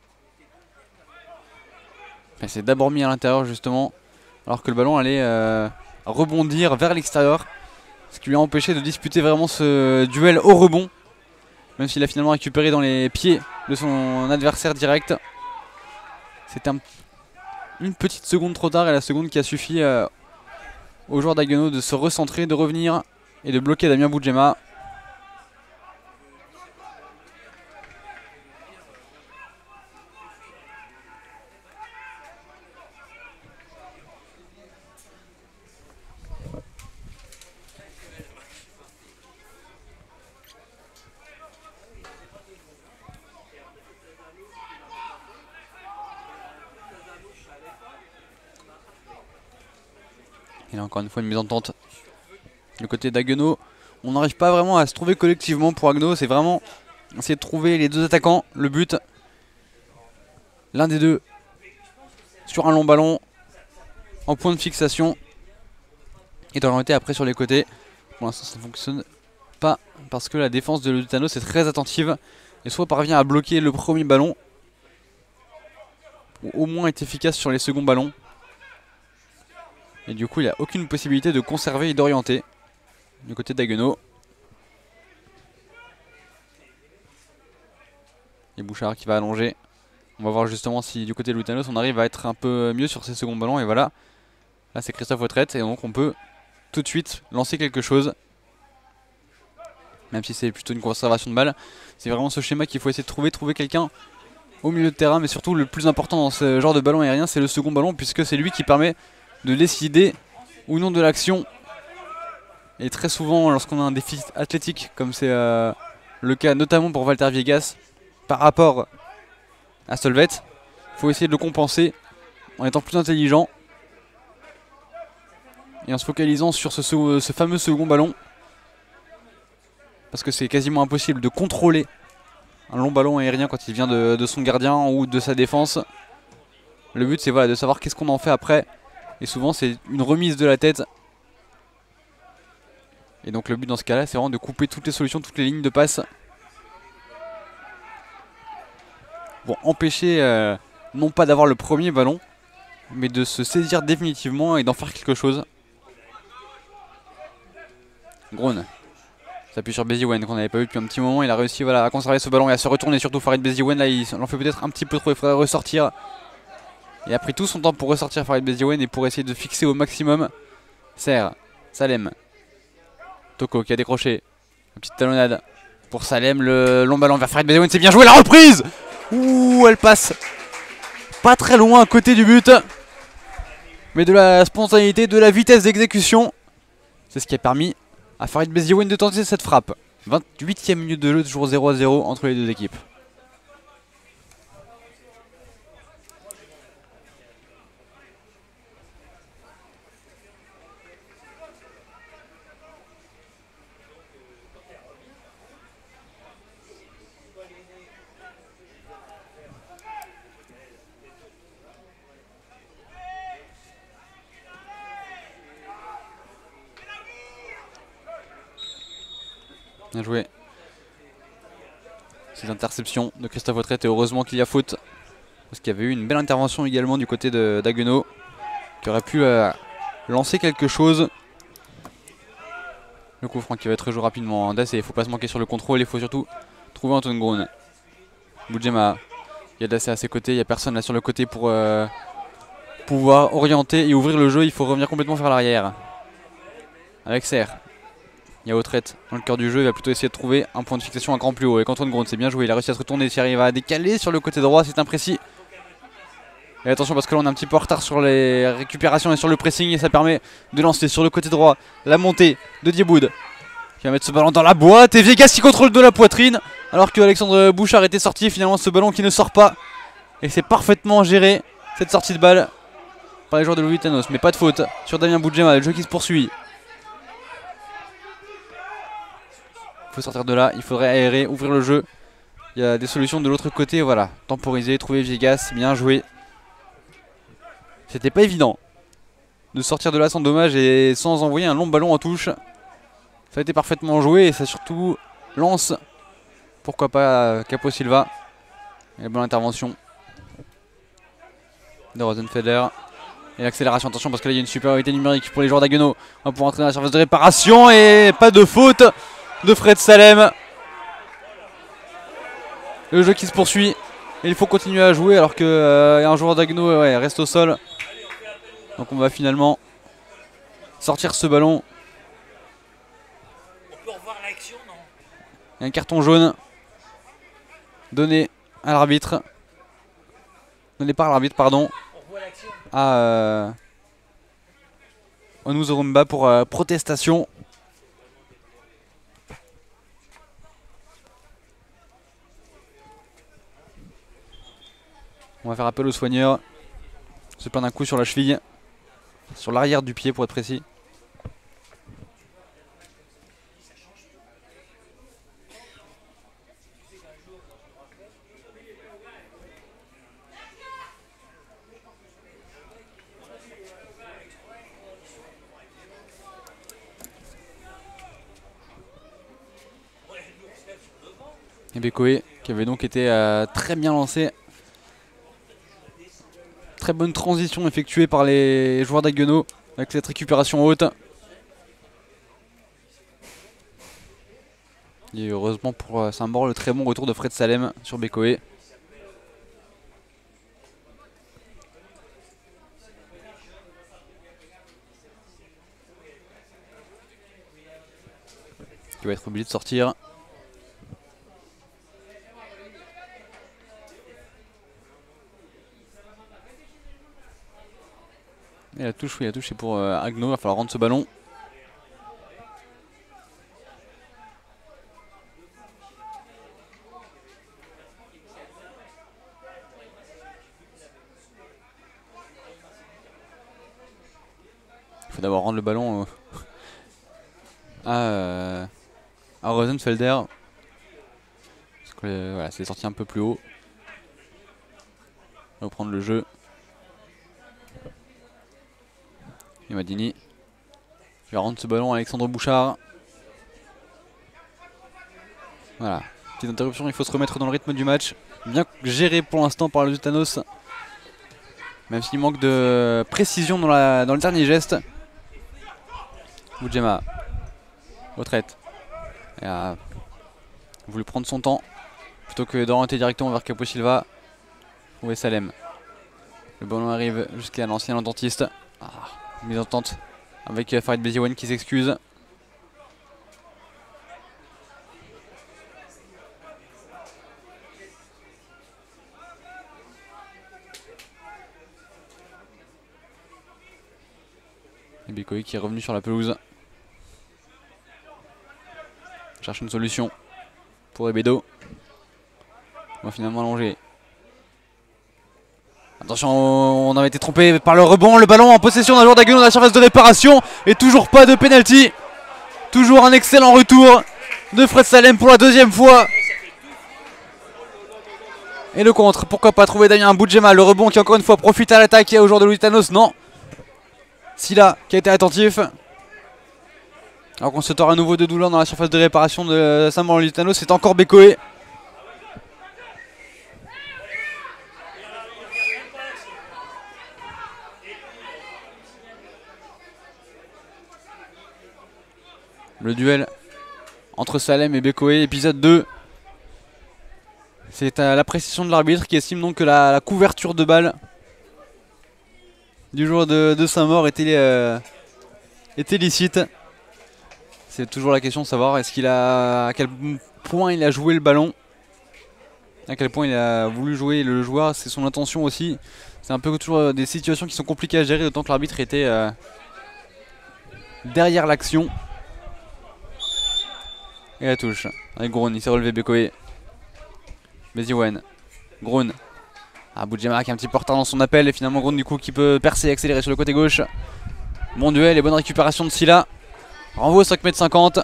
Enfin, c'est d'abord mis à l'intérieur justement, alors que le ballon allait euh, rebondir vers l'extérieur, ce qui lui a empêché de disputer vraiment ce duel au rebond, même s'il a finalement récupéré dans les pieds de son adversaire direct. C'était un, une petite seconde trop tard, et la seconde qui a suffi euh, aux joueurs d'Haguenau de se recentrer, de revenir et de bloquer Damien Boudjema. Il y a encore une fois une mise en tente du côté d'Haguenau. On n'arrive pas vraiment à se trouver collectivement pour Haguenau. C'est vraiment essayer de trouver les deux attaquants. Le but, l'un des deux sur un long ballon en point de fixation et d'orienter après sur les côtés. Pour l'instant ça ne fonctionne pas parce que la défense de Lusitanos est très attentive et soit parvient à bloquer le premier ballon ou au moins est efficace sur les seconds ballons. Et du coup il n'y a aucune possibilité de conserver et d'orienter du côté d'Haguenau. Et Bouchard qui va allonger. On va voir justement si du côté de Lusitanos on arrive à être un peu mieux sur ces seconds ballons. Et voilà, là c'est Christophe Autrette et donc on peut tout de suite lancer quelque chose. Même si c'est plutôt une conservation de balle. C'est vraiment ce schéma qu'il faut essayer de trouver. Trouver quelqu'un au milieu de terrain. Mais surtout le plus important dans ce genre de ballon aérien, c'est le second ballon, puisque c'est lui qui permet de décider ou non de l'action. Et très souvent lorsqu'on a un déficit athlétique, comme c'est euh, le cas notamment pour Walter Viegas par rapport à Solvet, il faut essayer de le compenser en étant plus intelligent et en se focalisant sur ce, ce fameux second ballon, parce que c'est quasiment impossible de contrôler un long ballon aérien quand il vient de, de son gardien ou de sa défense. Le but c'est voilà, de savoir qu'est-ce qu'on en fait après, et souvent c'est une remise de la tête. Et donc le but dans ce cas là c'est vraiment de couper toutes les solutions, toutes les lignes de passe pour empêcher euh, non pas d'avoir le premier ballon, mais de se saisir définitivement et d'en faire quelque chose. Groen s'appuie sur Beziwen qu'on n'avait pas vu depuis un petit moment. Il a réussi voilà, à conserver ce ballon et à se retourner, surtout Farid Beziwen. Là il en fait peut-être un petit peu trop, il faudrait ressortir. Il a pris tout son temps pour ressortir Farid Beziwen et pour essayer de fixer au maximum Serre, Salem, Toko qui a décroché. Une petite talonnade pour Salem, le long ballon vers Farid Beziwen, c'est bien joué, la reprise. Ouh, elle passe pas très loin à côté du but, mais de la spontanéité, de la vitesse d'exécution, c'est ce qui a permis à Farid Beziwen de tenter cette frappe. vingt-huitième minute de jeu, toujours zéro à zéro entre les deux équipes. Bien joué. Ces interceptions de Christophe Autrette et heureusement qu'il y a faute. Parce qu'il y avait eu une belle intervention également du côté d'Haguenau qui aurait pu euh, lancer quelque chose. Le coup franc qui va être joué rapidement. Hein. Dassé, il ne faut pas se manquer sur le contrôle, il faut surtout trouver Antoine Groen. Boudjema, il y a Dassé à ses côtés, il n'y a personne là sur le côté pour euh, pouvoir orienter et ouvrir le jeu. Il faut revenir complètement vers l'arrière. Avec Serre. Il y a Autrette dans le cœur du jeu, il va plutôt essayer de trouver un point de fixation un cran plus haut. Avec Antoine Groen, c'est bien joué, il a réussi à se retourner, il arrive à décaler sur le côté droit, c'est imprécis. Et attention parce que là on est un petit peu en retard sur les récupérations et sur le pressing et ça permet de lancer sur le côté droit la montée de Dieboud qui va mettre ce ballon dans la boîte et Viegas qui contrôle de la poitrine alors que Alexandre Bouchard était sorti. Finalement ce ballon qui ne sort pas et c'est parfaitement géré cette sortie de balle par les joueurs de Lusitanos, mais pas de faute sur Damien Boudjema, le jeu qui se poursuit. Il faut sortir de là, il faudrait aérer, ouvrir le jeu. Il y a des solutions de l'autre côté, voilà, temporiser, trouver Viegas, bien joué. C'était pas évident de sortir de là sans dommage et sans envoyer un long ballon en touche. Ça a été parfaitement joué et ça surtout lance, pourquoi pas, Capo Silva. Et bonne intervention de Rosenfelder. Et l'accélération, attention parce que là il y a une supériorité numérique pour les joueurs d'Haguenau. On va pouvoir entrer dans la surface de réparation et pas de faute de Fred Salem. Le jeu qui se poursuit et il faut continuer à jouer alors qu'il euh, y a un joueur d'Haguenau ouais, reste au sol. Donc on va finalement sortir ce ballon. On peut revoir l'action, non? Il y a un carton jaune donné à l'arbitre. Donné par l'arbitre, pardon. On revoit l'action. À euh, Onuzurumba pour euh, protestation. On va faire appel aux soigneurs. Se prendre un coup sur la cheville. Sur l'arrière du pied pour être précis. Et Bekoé qui avait donc été euh, très bien lancé. Très bonne transition effectuée par les joueurs d'Haguenau avec cette récupération haute. Et heureusement pour euh, Saint-Maur, le très bon retour de Fred Salem sur Bekoé. Qui va être obligé de sortir. Et la touche, oui, la touche c'est pour euh, Haguenau, il va falloir rendre ce ballon. Il faut d'abord rendre le ballon euh, à, euh, à Rosenfelder. Parce que euh, voilà, c'est sorti un peu plus haut. On va reprendre le jeu. Et Madini. Il va rendre ce ballon à Alexandre Bouchard. Voilà. Petite interruption, il faut se remettre dans le rythme du match. Bien géré pour l'instant par le Lusitanos. Même s'il manque de précision dans, la, dans le dernier geste. Boudjema. Retraite. Il a voulu prendre son temps. Plutôt que d'orienter directement vers Capo Silva. Trouver Salem. Le ballon arrive jusqu'à l'ancien dentiste. Ah. Mise en tente avec Farid Beziawan qui s'excuse. Et Bekoé qui est revenu sur la pelouse. Cherche une solution pour Ebedo. On va finalement allonger. Attention, on avait été trompé par le rebond, le ballon en possession d'un joueur d'Haguenau dans la surface de réparation. Et toujours pas de pénalty. Toujours un excellent retour de Fred Salem pour la deuxième fois. Et le contre, pourquoi pas trouver Damien Boudjema, le rebond qui encore une fois profite à l'attaque au joueur de Lusitanos, non. Silla qui a été attentif. Alors qu'on se tord à nouveau de douleur dans la surface de réparation de Samuel Lusitanos, c'est encore Bekoe. Le duel entre Salem et Bekoe, épisode deux. C'est à l'appréciation de l'arbitre qui estime donc que la, la couverture de balle du joueur de, de Saint-Maur était, euh, était licite. C'est toujours la question de savoir est-ce qu'il a, à quel point il a joué le ballon, à quel point il a voulu jouer le joueur, c'est son intention aussi. C'est un peu toujours des situations qui sont compliquées à gérer, d'autant que l'arbitre était euh, derrière l'action. Et la touche avec Groen, il s'est relevé Bekoe. Beziwen, Groen. Ah, Boudjema qui a un petit peu retard dans son appel et finalement Groen du coup qui peut percer et accélérer sur le côté gauche. Bon duel et bonne récupération de Silla. Renvoi au cinq mètres cinquante.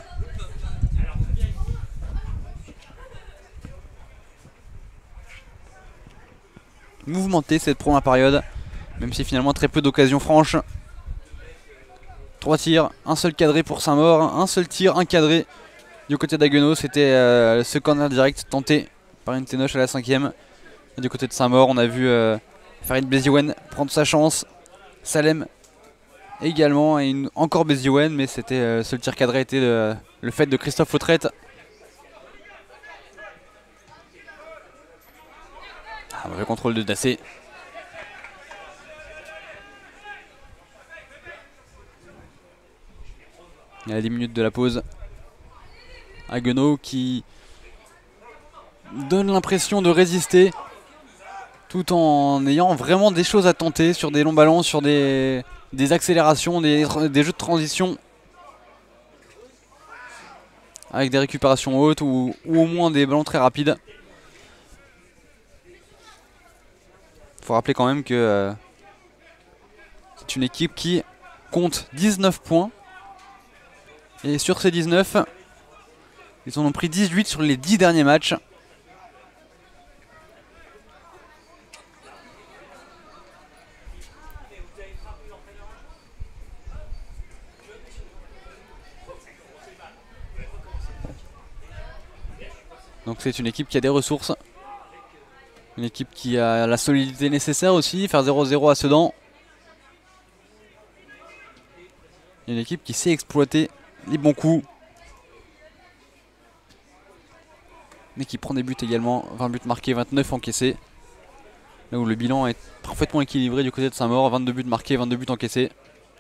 Mouvementé cette première période, même si finalement très peu d'occasions franches. Trois tirs, un seul cadré pour Saint-Maur, un seul tir, un cadré du côté d'Haguenau. C'était euh, ce corner direct tenté par une Ténoche à la cinquième. Et du côté de Saint-Maur, on a vu euh, Farid Beziwen prendre sa chance. Salem également, et une, encore Beziwen, mais c'était euh, seul tir cadré était le, le fait de Christophe Lautrette. Ah, mauvais contrôle de Dassé. Il y a dix minutes de la pause. Haguenau qui donne l'impression de résister tout en ayant vraiment des choses à tenter sur des longs ballons, sur des, des accélérations, des, des jeux de transition avec des récupérations hautes ou, ou au moins des ballons très rapides. Il faut rappeler quand même que euh, c'est une équipe qui compte dix-neuf points et sur ces dix-neuf, ils en ont pris dix-huit sur les dix derniers matchs. Donc c'est une équipe qui a des ressources. Une équipe qui a la solidité nécessaire aussi. Faire zéro zéro à Sedan. Une équipe qui sait exploiter les bons coups. Mais qui prend des buts également. vingt buts marqués, vingt-neuf encaissés. Là où le bilan est parfaitement équilibré du côté de Saint-Maur. vingt-deux buts marqués, vingt-deux buts encaissés.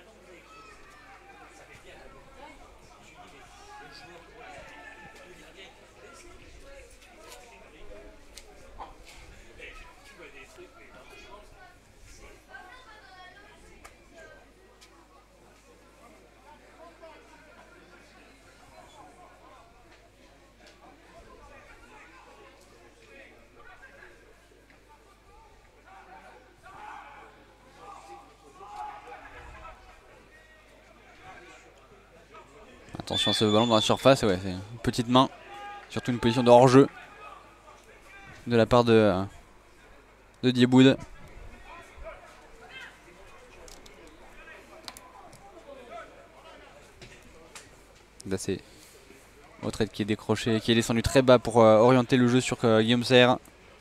Attention à ce ballon dans la surface, ouais, c'est une petite main, surtout une position de hors-jeu de la part de, de Dieboud. Dassé, Lautrette qui est décroché, qui est descendu très bas pour euh, orienter le jeu sur euh, Guillaume Serre.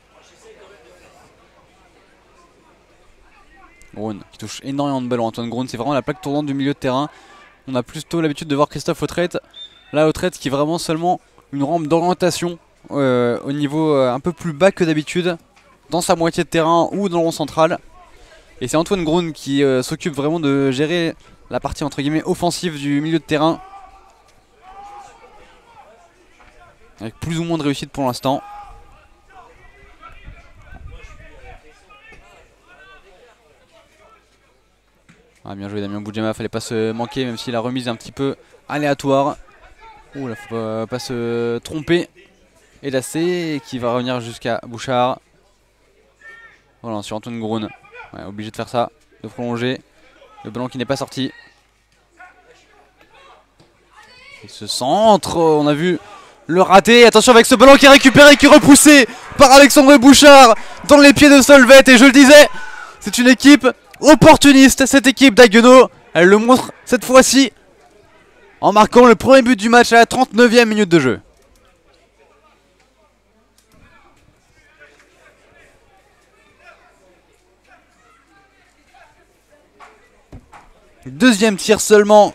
Groen qui touche énormément de ballons. Antoine Groen, c'est vraiment la plaque tournante du milieu de terrain. On a plutôt l'habitude de voir Christophe Lautrette. Là, Lautrette qui est vraiment seulement une rampe d'orientation euh, au niveau euh, un peu plus bas que d'habitude, dans sa moitié de terrain ou dans le rond central. Et c'est Antoine Groen qui euh, s'occupe vraiment de gérer la partie entre guillemets offensive du milieu de terrain. Avec plus ou moins de réussite pour l'instant. Ah, bien joué Damien Boudjema, fallait pas se manquer même si la remise est un petit peu aléatoire. Ouh là, faut pas, pas se tromper. Et Dassé qui va revenir jusqu'à Bouchard. Voilà, sur Antoine Groen. Ouais, obligé de faire ça, de prolonger. Le ballon qui n'est pas sorti. Et ce centre, on a vu le raté. Attention avec ce ballon qui est récupéré, qui est repoussé par Alexandre Bouchard dans les pieds de Solvet. Et je le disais, c'est une équipe opportuniste, cette équipe d'Haguenau. Elle le montre cette fois-ci en marquant le premier but du match à la trente-neuvième minute de jeu. Deuxième tir seulement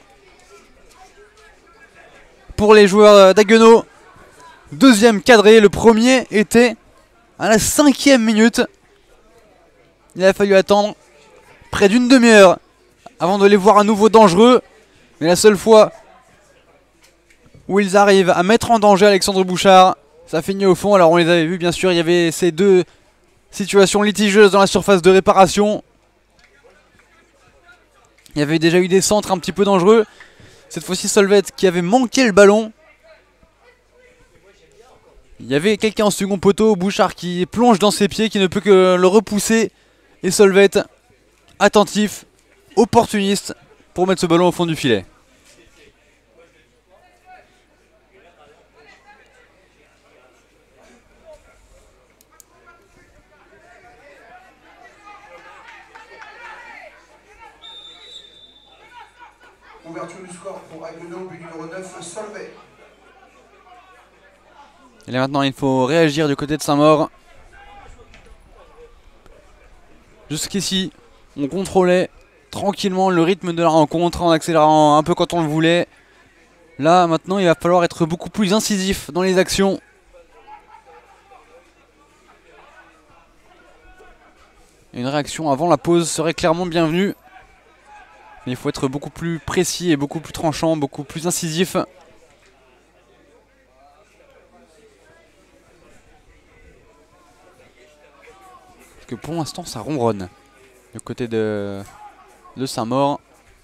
pour les joueurs d'Haguenau. Deuxième cadré, le premier était à la cinquième minute. Il a fallu attendre près d'une demi-heure avant de les voir à nouveau dangereux. Mais la seule fois où ils arrivent à mettre en danger Alexandre Bouchard, ça finit au fond. Alors on les avait vus bien sûr, il y avait ces deux situations litigieuses dans la surface de réparation. Il y avait déjà eu des centres un petit peu dangereux. Cette fois-ci Solvet qui avait manqué le ballon. Il y avait quelqu'un en second poteau, Bouchard qui plonge dans ses pieds, qui ne peut que le repousser. Et Solvet, attentif, opportuniste, pour mettre ce ballon au fond du filet. Ouverture du score pour Haguenau, but numéro neuf, Solvet. Et là maintenant il faut réagir du côté de Saint-Maur. Jusqu'ici on contrôlait tranquillement le rythme de la rencontre en accélérant un peu quand on le voulait. Là maintenant il va falloir être beaucoup plus incisif dans les actions. Une réaction avant la pause serait clairement bienvenue. Mais il faut être beaucoup plus précis et beaucoup plus tranchant, beaucoup plus incisif. Parce que pour l'instant ça ronronne du côté de, de Saint-Maur.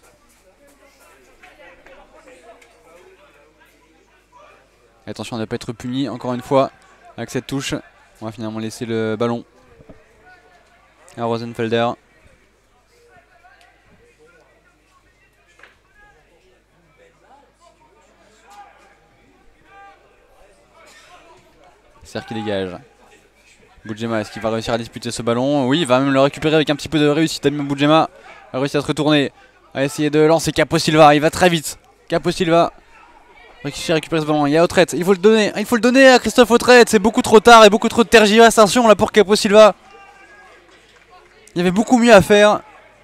Attention à ne pas être puni encore une fois avec cette touche. On va finalement laisser le ballon à Rosenfelder. Serre qui dégage. Boudjema, est-ce qu'il va réussir à disputer ce ballon? Oui, il va même le récupérer avec un petit peu de réussite. Boudjema a réussi à se retourner, a essayé de lancer Capo Silva. Il va très vite. Capo Silva réussit à récupérer ce ballon. Il y a Autrette. Il faut le donner. Il faut le donner à Christophe Autrette. C'est beaucoup trop tard et beaucoup trop de tergiversation là pour Capo Silva. Il y avait beaucoup mieux à faire.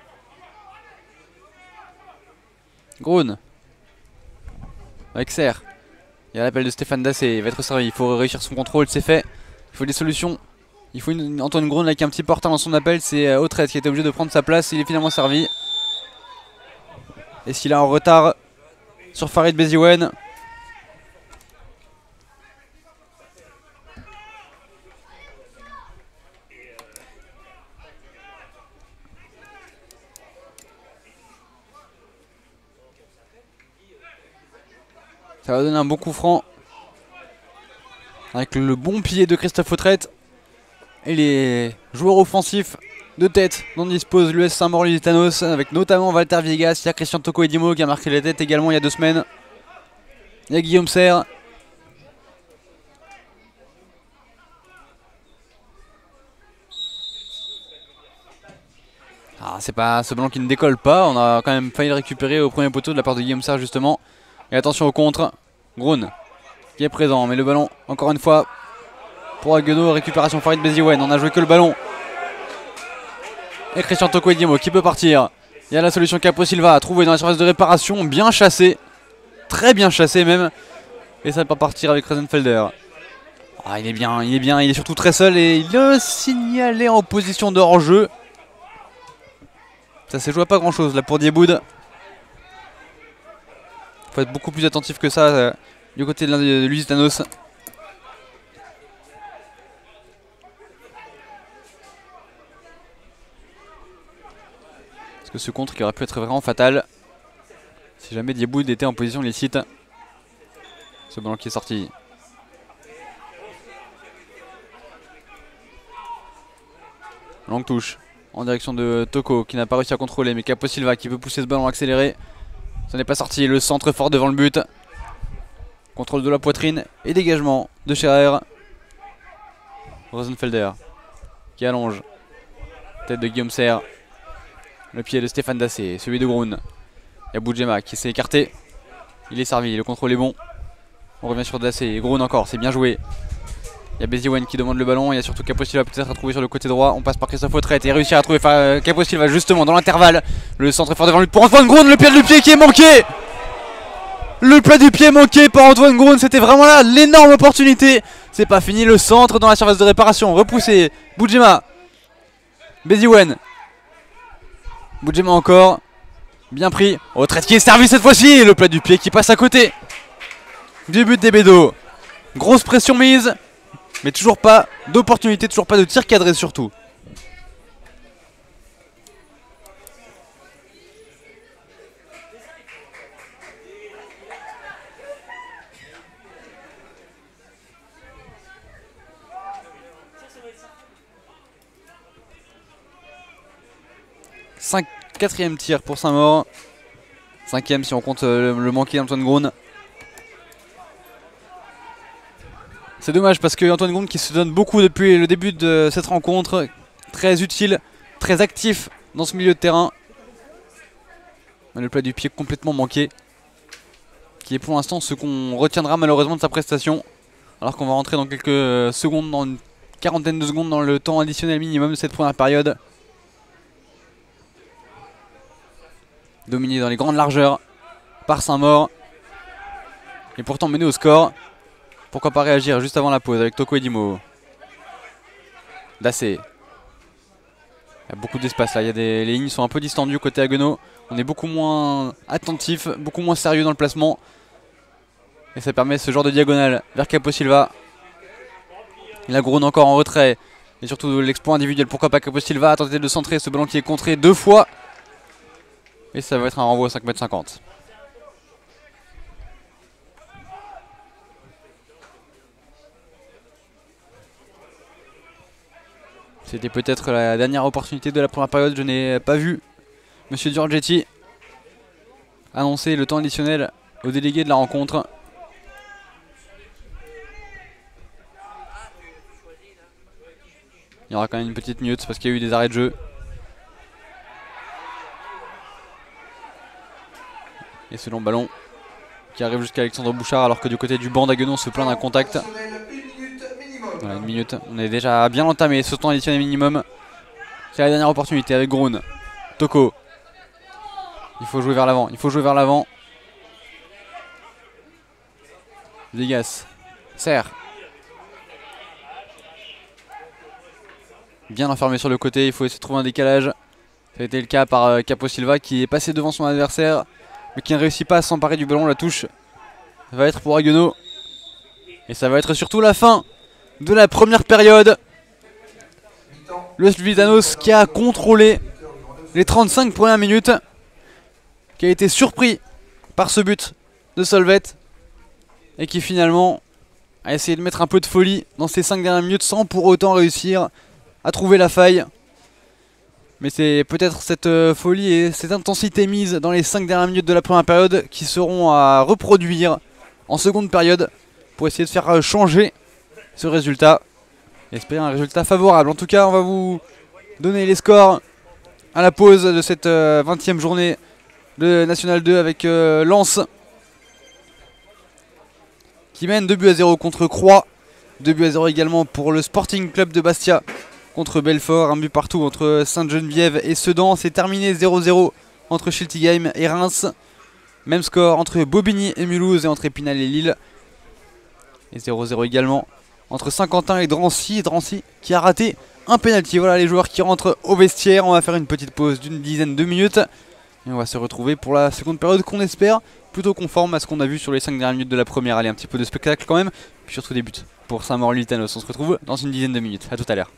Groen avec Serre. Il y a l'appel de Stéphane Dassé. Il va être servi. Il faut réussir son contrôle. C'est fait. Il faut des solutions. Il faut une, Antoine Groen avec un petit porteur dans son appel. C'est euh, Autrette qui était obligé de prendre sa place. Il est finalement servi. Et s'il est en retard sur Farid Beziwen. Ça va donner un bon coup franc. Avec le bon pied de Christophe Autrette. Et les joueurs offensifs de tête dont dispose l'U S Saint-Maur-Lusitanos, avec notamment Walter Viegas. Il y a Christian Toko Edimo qui a marqué la tête également il y a deux semaines. Il y a Guillaume Serre. Ah, c'est pas ce ballon qui ne décolle pas. On a quand même failli le récupérer au premier poteau de la part de Guillaume Serre justement. Et attention au contre. Groen qui est présent, mais le ballon encore une fois pour Haguenau, récupération Farid Beziwen. On a joué que le ballon. Et Christian Toko Edimo qui peut partir. Il y a la solution Capo Silva à trouver dans la surface de réparation. Bien chassé. Très bien chassé même. Et ça va pas partir avec Rosenfelder. Ah, il est bien, il est bien. Il est surtout très seul et il est signalé en position de hors-jeu. Ça s'est joué à pas grand chose là pour Dieboud. Faut être beaucoup plus attentif que ça euh, du côté de, de Lusitanos. Parce que ce contre qui aurait pu être vraiment fatal si jamais Dieboud était en position licite. Ce ballon qui est sorti. Longue touche en direction de Toko qui n'a pas réussi à contrôler, mais Capo Silva qui peut pousser ce ballon accéléré. Ça n'est pas sorti, le centre fort devant le but. Contrôle de la poitrine et dégagement de Scherer. Rosenfelder qui allonge. Tête de Guillaume Serre. Le pied de Stéphane Dassé, celui de Groen. Il y a Boudjema qui s'est écarté. Il est servi, le contrôle est bon. On revient sur Dassé, Grun encore, c'est bien joué. Il y a Beziwen qui demande le ballon, il y a surtout Capo Silva peut-être à trouver sur le côté droit. On passe par Christophe Autrette et réussir à trouver euh, Capo Silva justement dans l'intervalle. Le centre est fort devant lui pour Antoine Grun, le pied du pied qui est manqué. Le plat du pied manqué par Antoine Grun, c'était vraiment là l'énorme opportunité. C'est pas fini, le centre dans la surface de réparation, repoussé. Boudjema, Beziwen, Boudjema encore, bien pris. Autrette qui est servi cette fois-ci, le plat du pied qui passe à côté du but des Bédos. Grosse pression mise. Mais toujours pas d'opportunité, toujours pas de tir cadré surtout. cinq, quatrième tir pour Saint-Maur. Cinquième si on compte le, le manqué d'Antoine Grun. C'est dommage parce que Antoine Grun qui se donne beaucoup depuis le début de cette rencontre. Très utile, très actif dans ce milieu de terrain. Mais le plat du pied complètement manqué. Qui est pour l'instant ce qu'on retiendra malheureusement de sa prestation. Alors qu'on va rentrer dans quelques secondes, dans une quarantaine de secondes dans le temps additionnel minimum de cette première période. Dominé dans les grandes largeurs par Saint-Maur. Et pourtant mené au score. Pourquoi pas réagir juste avant la pause avec Toko Edimo. Dassé. Il y a beaucoup d'espace là, il y a des, les lignes sont un peu distendues côté Haguenau. On est beaucoup moins attentif, beaucoup moins sérieux dans le placement. Et ça permet ce genre de diagonale vers Capo Silva. Il a Grun encore en retrait. Et surtout l'exploit individuel, pourquoi pas Capo Silva a tenté de centrer ce ballon qui est contré deux fois. Et ça va être un renvoi à cinq mètres cinquante. C'était peut-être la dernière opportunité de la première période. Je n'ai pas vu Monsieur Giorgetti annoncer le temps additionnel au délégué de la rencontre. Il y aura quand même une petite minute parce qu'il y a eu des arrêts de jeu. Et ce long ballon qui arrive jusqu'à Alexandre Bouchard alors que du côté du banc d'Haguenau on se plaint d'un contact. Voilà, une minute, on est déjà bien entamé ce temps additionnel minimum. C'est la dernière opportunité avec Grun. Toko. Il faut jouer vers l'avant, il faut jouer vers l'avant. Vegas. Serre. Bien enfermé sur le côté, il faut essayer de trouver un décalage. Ça a été le cas par euh, Capo Silva qui est passé devant son adversaire. Mais qui ne réussit pas à s'emparer du ballon, la touche. Ça va être pour Haguenau. Et ça va être surtout la fin de la première période. L'U S Lusitanos qui a contrôlé les trente-cinq premières minutes, qui a été surpris par ce but de Solvet et qui finalement a essayé de mettre un peu de folie dans ces cinq dernières minutes sans pour autant réussir à trouver la faille. Mais c'est peut-être cette folie et cette intensité mise dans les cinq dernières minutes de la première période qui seront à reproduire en seconde période pour essayer de faire changer ce résultat. Espérer un résultat favorable. En tout cas, on va vous donner les scores à la pause de cette vingtième journée de National deux avec euh, Lens qui mène deux buts à zéro contre Croix. deux buts à zéro également pour le Sporting Club de Bastia contre Belfort. Un but partout entre Sainte-Geneviève et Sedan. C'est terminé zéro zéro entre Schiltigheim et Reims. Même score entre Bobigny et Mulhouse et entre Épinal et Lille. Et zéro zéro également entre Saint-Quentin et Drancy. Drancy qui a raté un penalty. Voilà les joueurs qui rentrent au vestiaire. On va faire une petite pause d'une dizaine de minutes. Et on va se retrouver pour la seconde période qu'on espère plutôt conforme à ce qu'on a vu sur les cinq dernières minutes de la première. Allez, un petit peu de spectacle quand même. Puis surtout des buts pour Saint-Maur-Lusitanos. On se retrouve dans une dizaine de minutes. A tout à l'heure.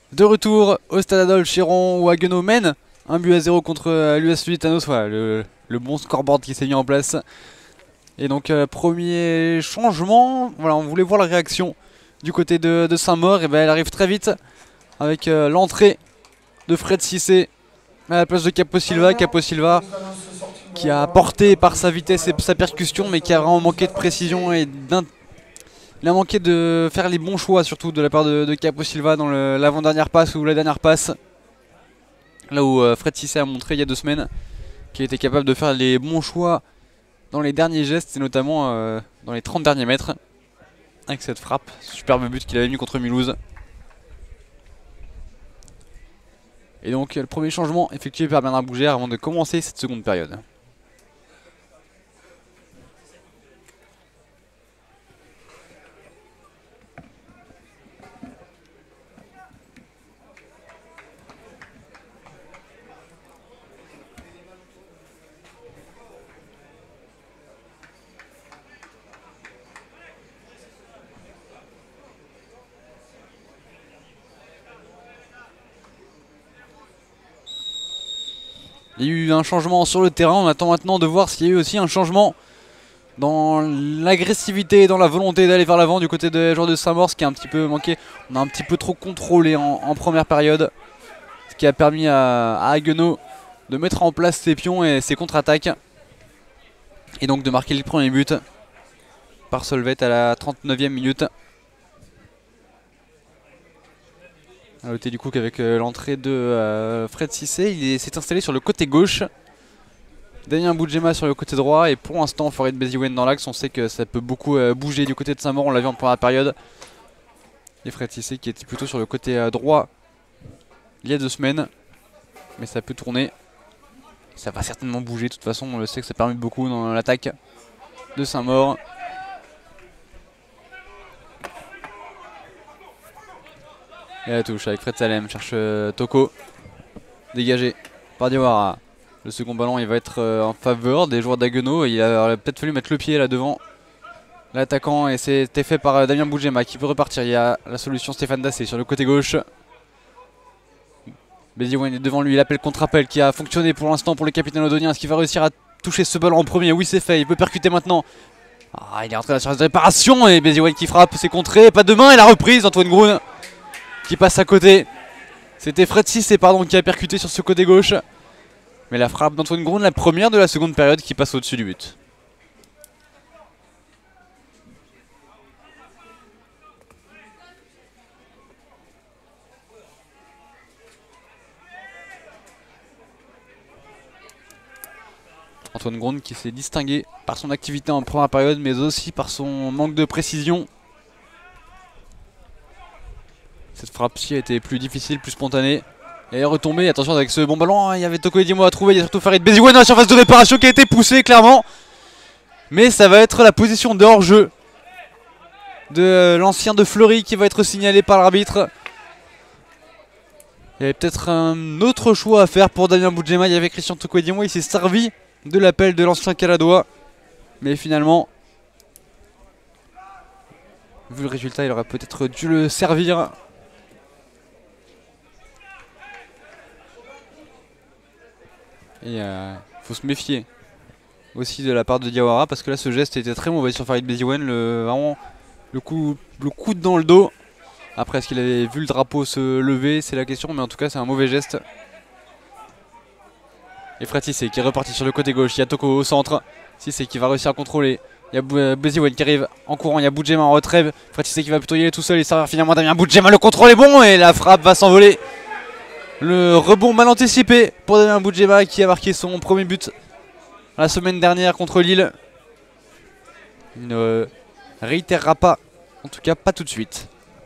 De retour au Stade Adolphe Chéron où Haguenau mène un but à zéro contre euh, l'U S Lusitanos. Voilà, le, le bon scoreboard qui s'est mis en place. Et donc euh, premier changement, voilà, on voulait voir la réaction du côté de, de Saint-Maur. Et ben elle arrive très vite avec euh, l'entrée de Fred Cissé à la place de Capo Silva. Capo Silva qui a porté par sa vitesse et sa percussion, mais qui a vraiment manqué de précision et d'un... Il a manqué de faire les bons choix, surtout de la part de, de Capo Silva dans l'avant-dernière passe ou la dernière passe. Là où euh, Fred Cissé a montré il y a deux semaines qu'il était capable de faire les bons choix dans les derniers gestes, et notamment euh, dans les trente derniers mètres. Avec cette frappe, superbe but qu'il avait mis contre Mulhouse. Et donc le premier changement effectué par Bernard Bougère avant de commencer cette seconde période. Il y a eu un changement sur le terrain, on attend maintenant de voir s'il y a eu aussi un changement dans l'agressivité et dans la volonté d'aller vers l'avant du côté des joueurs de Saint-Maur, ce qui a un petit peu manqué. On a un petit peu trop contrôlé en, en première période, ce qui a permis à, à Haguenau de mettre en place ses pions et ses contre-attaques, et donc de marquer le premier but par Solvet à la trente-neuvième minute. A noter du coup qu'avec euh, l'entrée de euh, Fred Cissé, il s'est installé sur le côté gauche. Damien Boudjema sur le côté droit, et pour l'instant Farid Beziwen dans l'axe. On sait que ça peut beaucoup euh, bouger du côté de Saint-Maur, on l'a vu en première période. Et Fred Cissé qui était plutôt sur le côté euh, droit il y a deux semaines. Mais ça peut tourner. Ça va certainement bouger, de toute façon on le sait que ça permet beaucoup dans l'attaque de Saint-Maur. Et la touche avec Fred Salem, cherche euh, Toko, dégagé par Diawara. Le second ballon il va être euh, en faveur des joueurs d'Haguenau. Il a peut-être fallu mettre le pied là devant l'attaquant, et c'était fait par euh, Damien Boudjema qui peut repartir. Il y a la solution Stéphane Dassé sur le côté gauche. Beziwen est devant lui, il appelle contre-appel qui a fonctionné pour l'instant pour le capitaine londonien. Est-ce qu'il va réussir à toucher ce ballon en premier? Oui, c'est fait, il peut percuter maintenant. Ah, il est rentré dans la surface de réparation et Beziwen qui frappe, c'est contré, pas de main, et la reprise d'Antoine Groen qui passe à côté. C'était Fred Cissé pardon qui a percuté sur ce côté gauche. Mais la frappe d'Antoine Groen, la première de la seconde période, qui passe au-dessus du but. Antoine Groen qui s'est distingué par son activité en première période, mais aussi par son manque de précision. Cette frappe-ci a été plus difficile, plus spontanée. Et elle est retombée, attention avec ce bon ballon, hein, il y avait Toko Edimo à trouver, il y a surtout Farid Beziwen dans la surface de réparation qui a été poussée clairement. Mais ça va être la position de hors-jeu de l'ancien de Fleury qui va être signalé par l'arbitre. Il y avait peut-être un autre choix à faire pour Damien Boudjema. Il y avait Christian Toko Edimo, il s'est servi de l'appel de l'ancien Caladois. Mais finalement, vu le résultat, il aurait peut-être dû le servir. Et il euh, faut se méfier aussi de la part de Diawara, parce que là ce geste était très mauvais sur Farid Beziwen, le, vraiment le coup, le coude dans le dos. Après, est-ce qu'il avait vu le drapeau se lever, c'est la question, mais en tout cas c'est un mauvais geste. Et Fred Cissé qui est reparti sur le côté gauche, il y a Toko au centre, Cissé qui va réussir à contrôler. Il y a Beziwen qui arrive en courant, il y a Boudjema en retrait, Fred Cissé qui va plutôt y aller tout seul et servir finalement Damien Boudjema, le contrôle est bon et la frappe va s'envoler. Le rebond mal anticipé pour Damien Boudjema qui a marqué son premier but la semaine dernière contre Lille. Il ne réitérera pas, en tout cas pas tout de suite.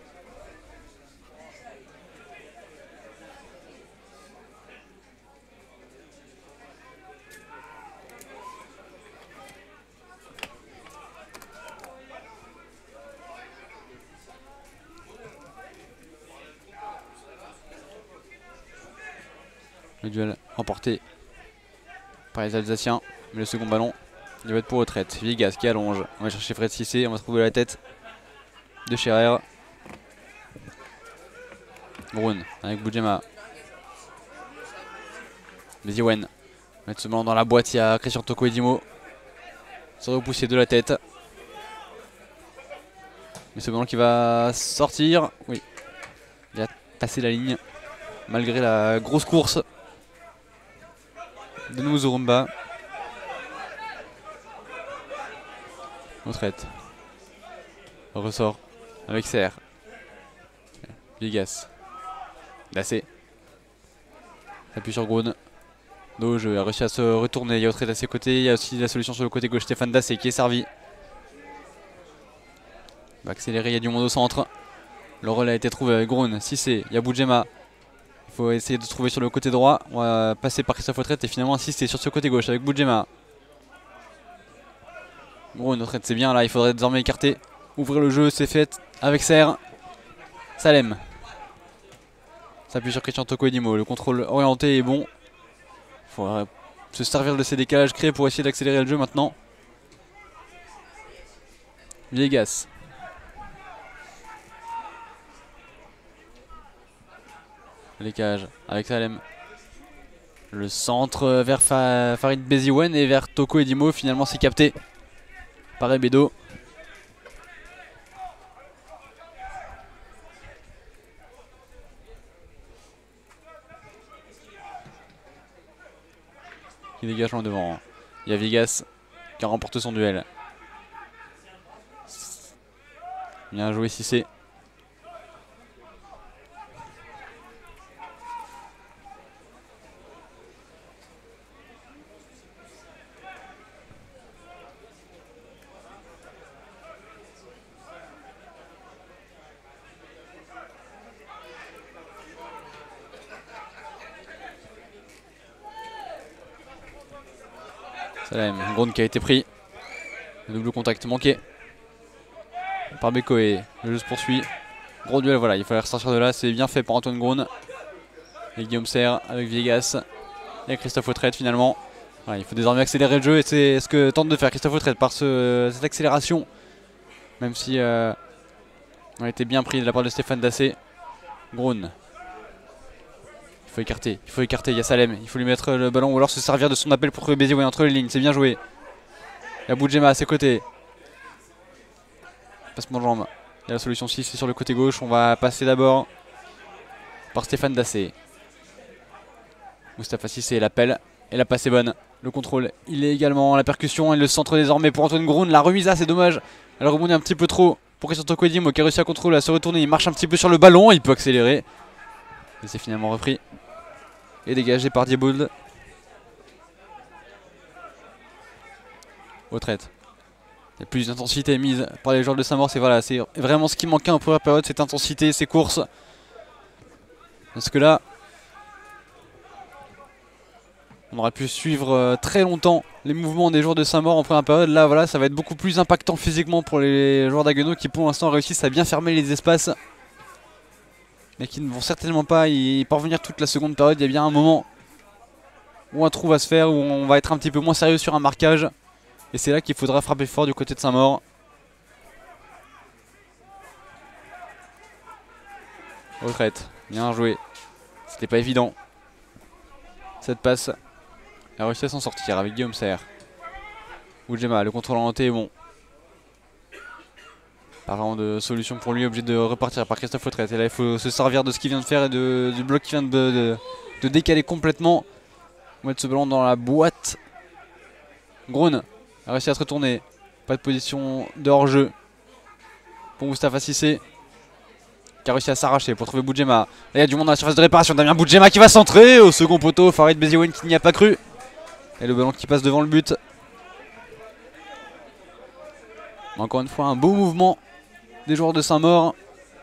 Le duel remporté par les Alsaciens. Mais le second ballon, il va être pour retraite. Vigas qui allonge. On va chercher Fred Cissé. On va se trouver la tête de Scherer. Grun avec Boudjema. Beziwen. Mettre ce ballon dans la boîte, il y a Christian Toko Edimo. Se repousser de la tête. Mais ce ballon qui va sortir. Oui. Il a passé la ligne. Malgré la grosse course de nous Zorumba. Retraite. Ressort avec Serre. Vigas. Dassé. Appuie sur Grun. Doge a réussi à se retourner. Il y a Retraite à ses côtés. Il y a aussi la solution sur le côté gauche. Stéphane Dassé qui est servi. Il va accélérer. Il y a du monde au centre. Le relais a été trouvé avec Grun. Cissé. Il y a Boudjema. Il faut essayer de trouver sur le côté droit. On va passer par Christophe Retraite et finalement insister sur ce côté gauche avec Boudjema. Grun, Retraite c'est bien là. Il faudrait désormais écarter. Ouvrir le jeu. C'est fait avec Serre. Salem. S'appuie sur Christian Toko Edimo. Le contrôle orienté est bon. Il faut se servir de ces décalages créés pour essayer d'accélérer le jeu maintenant. Viegas. Le décalage avec Salem. Le centre vers Fa Farid Beziwen et vers Toko Edimo. Finalement c'est capté par Ebedo. Qui dégage loin devant. Il y a Vigas qui remporte son duel. Bien joué Cissé. Salem, Grun qui a été pris. Le double contact manqué par Beko et le jeu se poursuit. Gros duel, voilà, il fallait ressortir de là. C'est bien fait par Antoine Grun. Et Guillaume Serre avec Viegas et Christophe Retraite finalement. Voilà, il faut désormais accélérer le jeu et c'est ce que tente de faire Christophe Retraite par ce, cette accélération. Même si euh, on a été bien pris de la part de Stéphane Dassé. Grun. Il faut écarter, il faut écarter, il y a Salem, il faut lui mettre le ballon ou alors se servir de son appel pour trouver Beziwen entre les lignes, c'est bien joué. Il y a Boudjema à ses côtés. Passement de jambe. Il y a la solution six, c'est sur le côté gauche, on va passer d'abord par Stéphane Dassé. Moustapha Cissé, l'appel et la passe est bonne. Le contrôle, il est également la percussion et le centre désormais pour Antoine Grun. La remise là, c'est dommage, elle rebondit un petit peu trop pour Christian Toko Edimo qui a réussi à contrôler, à se retourner, il marche un petit peu sur le ballon, il peut accélérer. Et c'est finalement repris et dégagé par Diebold. Retraite. Il y a plus d'intensité mise par les joueurs de Saint-Maur. C'est voilà, c'est vraiment ce qui manquait en première période, cette intensité, ces courses. Parce que là, on aurait pu suivre très longtemps les mouvements des joueurs de Saint-Maur en première période. Là, voilà, ça va être beaucoup plus impactant physiquement pour les joueurs d'Haguenau qui pour l'instant réussissent à bien fermer les espaces. Mais qui ne vont certainement pas y parvenir toute la seconde période. Il y a bien un moment où un trou va se faire, où on va être un petit peu moins sérieux sur un marquage. Et c'est là qu'il faudra frapper fort du côté de Saint-Maur. Retraite, bien joué. C'était pas évident. Cette passe, elle a réussi à s'en sortir avec Guillaume Serre. Boudjema, le contrôle orienté est bon. Pas vraiment de solution pour lui, obligé de repartir par Christophe Retraite. Et là il faut se servir de ce qu'il vient de faire et de, du bloc qui vient de, de, de décaler complètement. On va mettre ce ballon dans la boîte. Grun a réussi à se retourner. Pas de position de hors-jeu pour Moustapha Cissé qui a réussi à s'arracher pour trouver Boudjema. Là il y a du monde dans la surface de réparation. Damien Boudjema qui va centrer au second poteau. Farid Beziwen qui n'y a pas cru. Et le ballon qui passe devant le but. Encore une fois un beau mouvement des joueurs de Saint-Maur.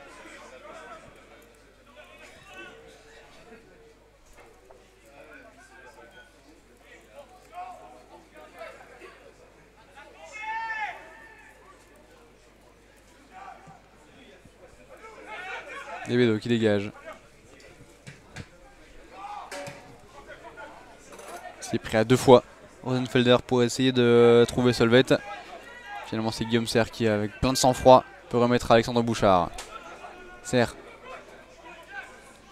Ebedo qui dégage. C'est pris à deux fois Rosenfelder pour essayer de trouver Solvet. Finalement c'est Guillaume Serre qui avec plein de sang-froid peut remettre Alexandre Bouchard. Serre.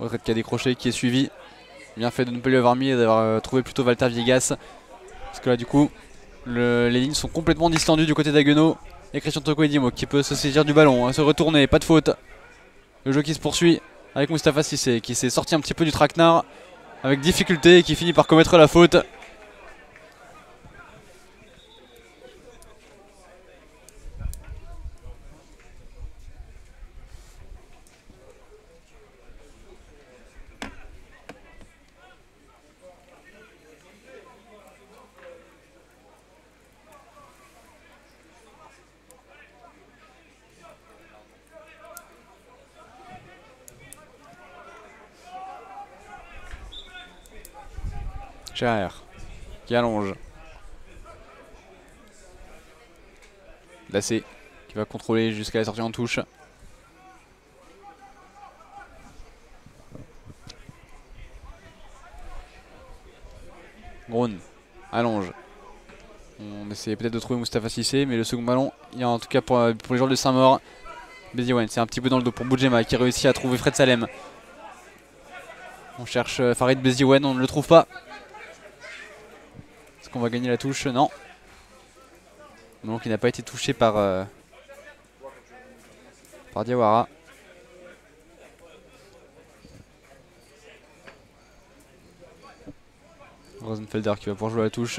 Retraite qui a décroché, qui est suivi. Bien fait de ne pas lui avoir mis et d'avoir euh, trouvé plutôt Walter Viegas. Parce que là du coup le, les lignes sont complètement distendues du côté d'Haguenau. Et Christian Tokoedimo qui peut se saisir du ballon, hein, se retourner, pas de faute. Le jeu qui se poursuit avec Moustapha Cissé qui s'est sorti un petit peu du traquenard avec difficulté et qui finit par commettre la faute. Derrière, qui allonge. Dassé qui va contrôler jusqu'à la sortie en touche. Groen allonge. On essayait peut-être de trouver Moustapha Cissé, mais le second ballon, il y a en tout cas pour, pour les joueurs de Saint-Maur. Beziwen, c'est un petit peu dans le dos pour Boudjema qui réussit à trouver Fred Salem. On cherche Farid Beziwen, on ne le trouve pas. Est-ce qu'on va gagner la touche? Non. Donc il n'a pas été touché par, euh, par Diawara. Rosenfelder qui va pouvoir jouer la touche.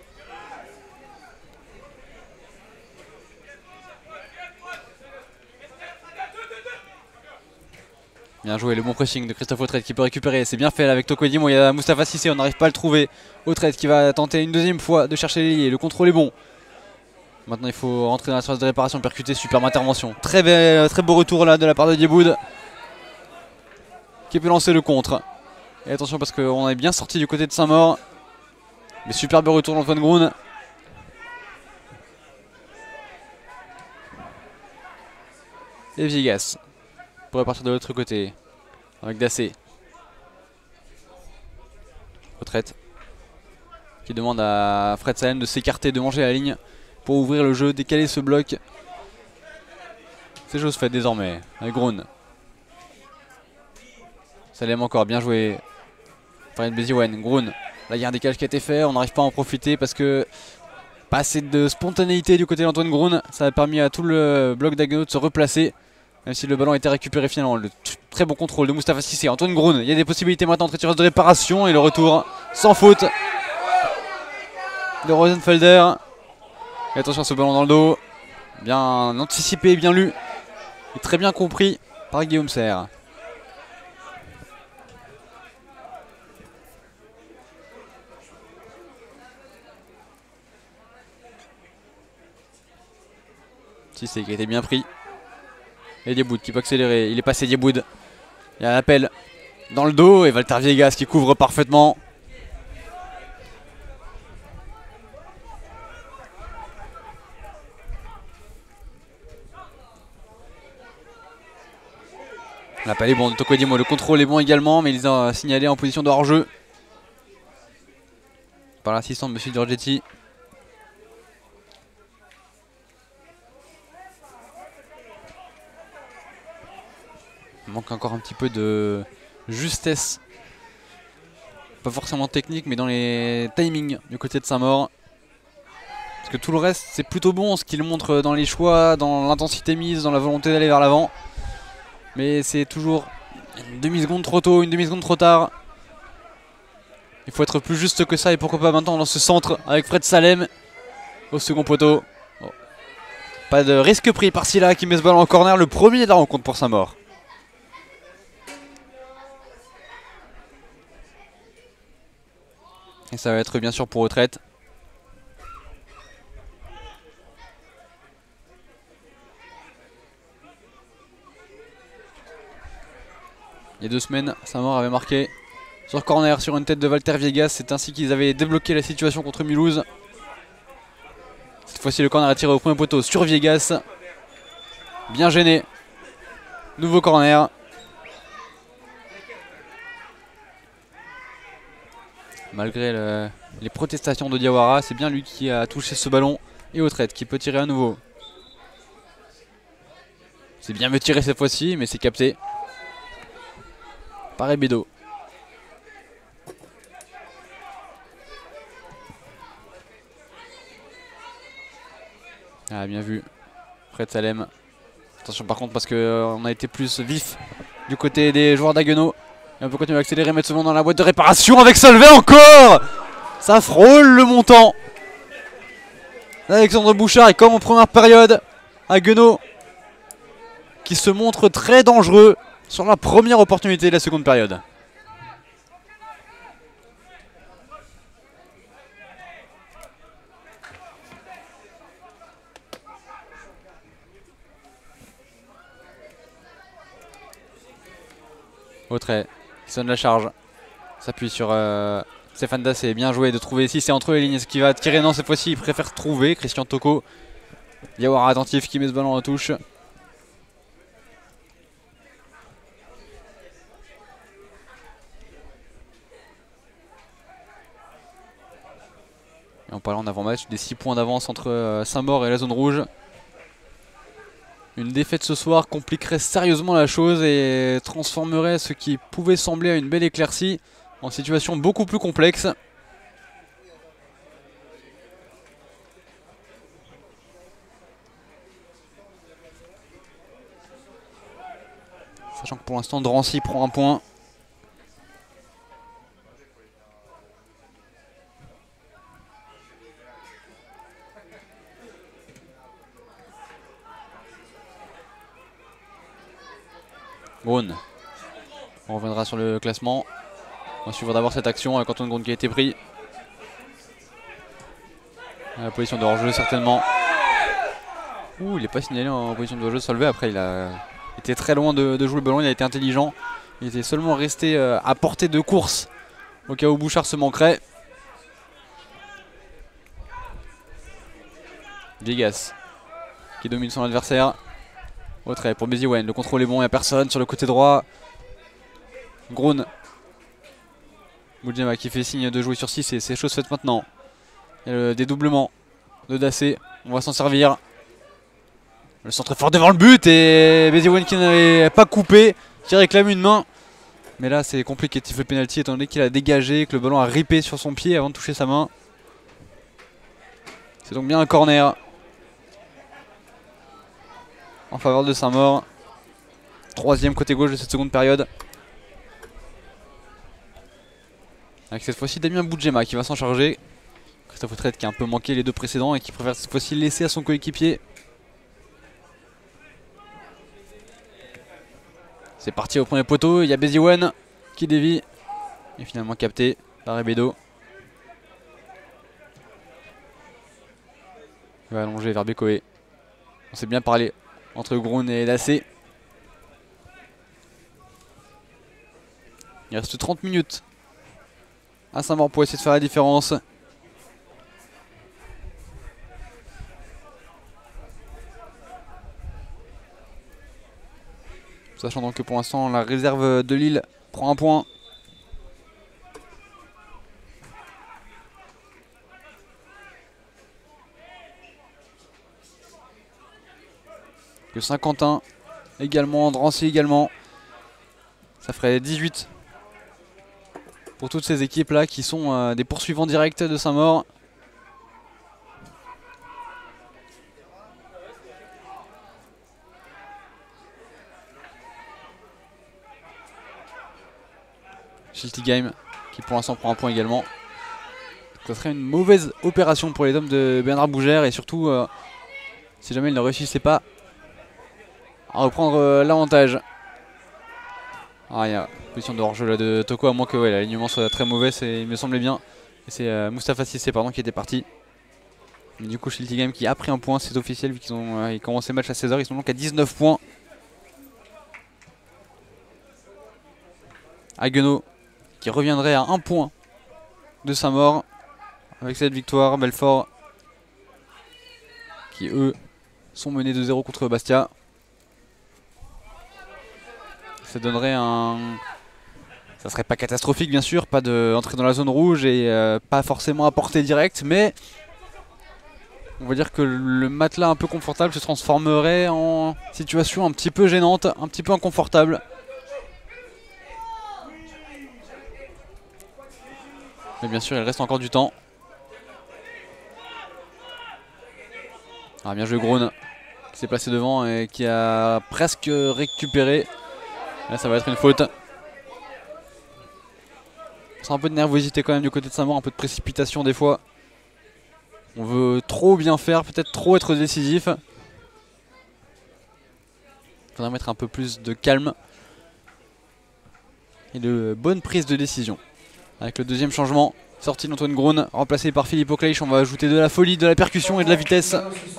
Bien joué, le bon pressing de Christophe Autrette qui peut récupérer. C'est bien fait là avec Tokoedimo. Il y a Moustapha Cissé, on n'arrive pas à le trouver. Autrette qui va tenter une deuxième fois de chercher l'ailier. Le contrôle est bon. Maintenant il faut rentrer dans la surface de réparation, percuter, superbe intervention. Très, belle, très beau retour là de la part de Dieboud qui peut lancer le contre. Et attention parce qu'on est bien sorti du côté de Saint-Maur. Mais superbe retour d'Antoine Groen. Et Viegas pour repartir de l'autre côté avec Dassé. Retraite qui demande à Fred Salem de s'écarter, de manger la ligne pour ouvrir le jeu, décaler ce bloc. C'est chose faite désormais avec Groen. Salem encore, bien joué. Farid Beziwen, Groen. Là il y a un décalage qui a été fait, on n'arrive pas à en profiter parce que pas assez de spontanéité du côté d'Antoine Groen. Ça a permis à tout le bloc d'Haguenau de se replacer. Même si le ballon a été récupéré finalement. Le très bon contrôle de Moustapha Cissé. Antoine Groen, il y a des possibilités maintenant de surface de réparation. Et le retour sans faute de Rosenfelder. Et attention à ce ballon dans le dos. Bien anticipé, bien lu. Et très bien compris par Guillaume Serre. Cissé qui a été bien pris. Et Dieboud qui peut accélérer. Il est passé Dieboud. Il y a un appel dans le dos. Et Walter Viegas qui couvre parfaitement. L'appel est bon de Tokoedimo. Le contrôle est bon également. Mais il les a signalés en position de hors-jeu par l'assistant de M. Giorgetti. Il manque encore un petit peu de justesse. Pas forcément technique, mais dans les timings du côté de Saint-Maur. Parce que tout le reste, c'est plutôt bon ce qu'il montre dans les choix, dans l'intensité mise, dans la volonté d'aller vers l'avant. Mais c'est toujours une demi-seconde trop tôt, une demi-seconde trop tard. Il faut être plus juste que ça et pourquoi pas maintenant dans ce centre avec Fred Salem au second poteau. Oh. Pas de risque pris par Silla qui met ce ballon en corner, le premier de la rencontre pour Saint-Maur. Et ça va être bien sûr pour Retraite. Il y a deux semaines, Saint-Maur avait marqué sur corner sur une tête de Walter Viegas. C'est ainsi qu'ils avaient débloqué la situation contre Mulhouse. Cette fois-ci le corner est tiré au premier poteau sur Viegas. Bien gêné. Nouveau corner. Malgré le, les protestations de Diawara, c'est bien lui qui a touché ce ballon. Et Autrette qui peut tirer à nouveau. C'est bien mieux tiré cette fois-ci, mais c'est capté par Ebedo. Ah, bien vu. Fred Salem. Attention par contre parce qu'on euh, a été plus vif du côté des joueurs d'Haguenau. Et on peut continuer à accélérer, mettre souvent dans la boîte de réparation avec Solvay encore. Ça frôle le montant. Alexandre Bouchard est comme en première période. Haguenau qui se montre très dangereux sur la première opportunité de la seconde période. Autrey qui sonne la charge. S'appuie sur euh, Stéphane Dassé. Bien joué de trouver ici. C'est entre les lignes. Est-ce qu'il va tirer? Non, cette fois-ci il préfère trouver. Christian Toko. Yawar attentif qui met ce ballon en touche. Et en parlant d'avant-match, des six points d'avance entre euh, Saint-Maur et la zone rouge. Une défaite ce soir compliquerait sérieusement la chose et transformerait ce qui pouvait sembler à une belle éclaircie en situation beaucoup plus complexe. Sachant que pour l'instant Drancy prend un point. Grun. On reviendra sur le classement. On va suivre d'abord cette action avec Antoine Grun qui a été pris. La position de hors-jeu certainement. Ouh, il n'est pas signalé en position de hors-jeu Solvay. Après il a été très loin de, de jouer le ballon, il a été intelligent. Il était seulement resté euh, à portée de course au cas où Bouchard se manquerait. Vegas qui domine son adversaire. Autrey pour Béziwen, le contrôle est bon, il n'y a personne sur le côté droit. Grun. Boudjema qui fait signe de jouer sur six et c'est chose faite maintenant. Il y a le dédoublement de Dassé, on va s'en servir. Le centre est fort devant le but et Béziwen qui n'avait pas coupé, qui réclame une main. Mais là c'est compliqué de siffler le penalty étant donné qu'il a dégagé, que le ballon a ripé sur son pied avant de toucher sa main. C'est donc bien un corner en faveur de Saint-Maur. Troisième côté gauche de cette seconde période. Avec cette fois-ci Damien Boudjema qui va s'en charger. Christophe Autrey qui a un peu manqué les deux précédents et qui préfère cette fois-ci laisser à son coéquipier. C'est parti au premier poteau, il y a Béziwen qui dévie. Et finalement capté par Ebedo. Il va allonger vers Bekoé. On s'est bien parlé entre Grun et Dassé. Il reste trente minutes à Saint-Maur pour essayer de faire la différence. Sachant donc que pour l'instant la réserve de Lille prend un point. Que Saint-Quentin également, Drancy également. Ça ferait dix-huit pour toutes ces équipes là qui sont euh, des poursuivants directs de Saint-Maur. Shilty Game qui pour l'instant prend un point également. Ça serait une mauvaise opération pour les hommes de Bernard Bougère et surtout euh, si jamais ils ne réussissaient pas à reprendre euh, l'avantage. Ah, il y a une position de hors-jeu là de Toko, à moins que ouais, l'alignement soit très mauvais, il me semblait bien. Et c'est euh, Moustapha Sissé pardon, qui était parti. Mais du coup Shilty Game qui a pris un point, c'est officiel vu qu'ils ont euh, ils commencé le match à seize heures, ils sont donc à dix-neuf points. Haguenau qui reviendrait à un point de Saint-Maur avec cette victoire. Belfort qui eux sont menés deux zéro contre Bastia. Ça donnerait un... Ça serait pas catastrophique bien sûr, pas d'entrée dans la zone rouge et euh, pas forcément à portée directe, mais on va dire que le matelas un peu confortable se transformerait en situation un petit peu gênante, un petit peu inconfortable. Mais bien sûr, il reste encore du temps. Ah, bien joué Groen, qui s'est placé devant et qui a presque récupéré. Là, ça va être une faute. C'est un peu de nervosité quand même du côté de Saint-Maur, un peu de précipitation des fois. On veut trop bien faire, peut-être trop être décisif. Il faudrait mettre un peu plus de calme et de bonne prise de décision. Avec le deuxième changement, sortie d'Antoine Groen, remplacé par Philippe Aucleish. On va ajouter de la folie, de la percussion et de la vitesse.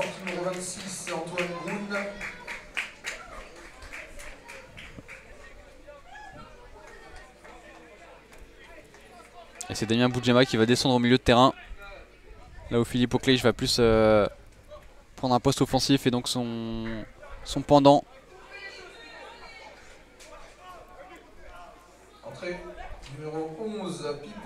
Et c'est Damien Boudjema qui va descendre au milieu de terrain. Là où Philippe Aucleish va plus euh, prendre un poste offensif et donc son, son pendant. Entrée numéro onze, Pipo.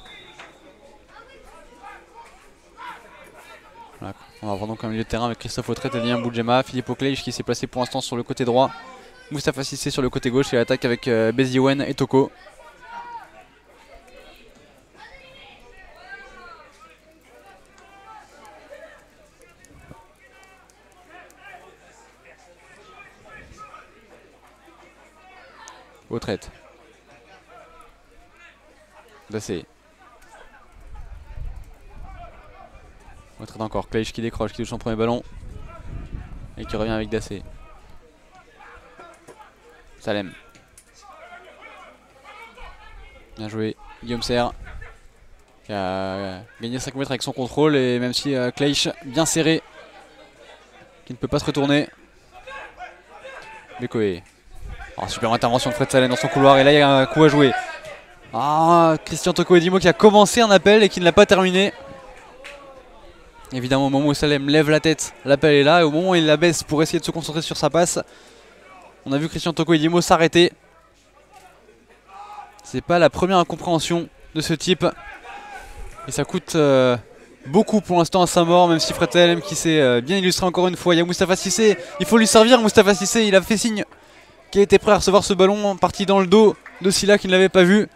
Voilà, on va avoir donc un milieu de terrain avec Christophe Autrette et Damien Boudjema. Philippe Aucleish qui s'est placé pour l'instant sur le côté droit. Moustapha Cissé sur le côté gauche et l'attaque avec euh, Béziouen et Toko. Autrette. Dassé. Autrette encore. Kleish qui décroche, qui touche son premier ballon. Et qui revient avec Dassé. Salem. Bien joué. Guillaume Serre. Qui a gagné cinq mètres avec son contrôle. Et même si euh, Kleish bien serré. Qui ne peut pas se retourner. Bekoé. Oh, super intervention de Fred Salem dans son couloir. Et là il y a un coup à jouer. Ah, Christian Toko Edimo qui a commencé un appel et qui ne l'a pas terminé. Évidemment au moment où Salem lève la tête, l'appel est là. Et au moment où il la baisse pour essayer de se concentrer sur sa passe, on a vu Christian Toko Edimo s'arrêter. C'est pas la première incompréhension de ce type. Et ça coûte euh, beaucoup pour l'instant à Saint-Maur. Même si Fred Salem qui s'est euh, bien illustré encore une fois. Il y a Moustapha Cissé, il faut lui servir Moustapha Cissé. Il a fait signe qui a été prêt à recevoir ce ballon, parti dans le dos de Silla qui ne l'avait pas vu.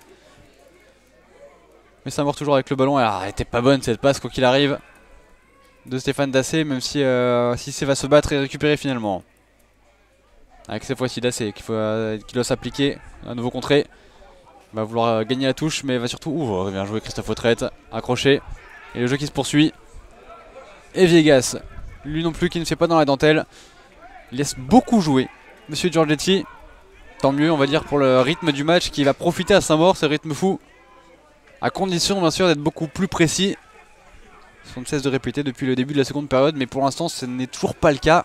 Mais Saint-Maur toujours avec le ballon. Alors, elle était pas bonne cette passe quoi qu'il arrive de Stéphane Dassé, même si euh, Cissé va se battre et récupérer finalement. Avec cette fois-ci Dassé qui, euh, qui doit s'appliquer, un nouveau contré. Il va vouloir euh, gagner la touche, mais il va surtout... Ouh, bien joué Christophe Autrette, accroché. Et le jeu qui se poursuit. Et Viegas, lui non plus qui ne fait pas dans la dentelle. Il laisse beaucoup jouer Monsieur Giorgetti. Tant mieux on va dire pour le rythme du match qui va profiter à Saint-Maur, ce rythme fou. À condition bien sûr d'être beaucoup plus précis. On ne cesse de répéter depuis le début de la seconde période, mais pour l'instant ce n'est toujours pas le cas.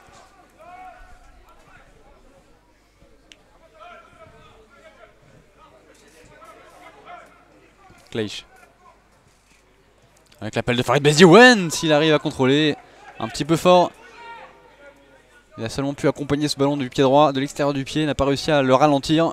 Kleish. Avec l'appel de Farid Béziouen, s'il arrive à contrôler un petit peu fort. Il a seulement pu accompagner ce ballon du pied droit, de l'extérieur du pied, il n'a pas réussi à le ralentir.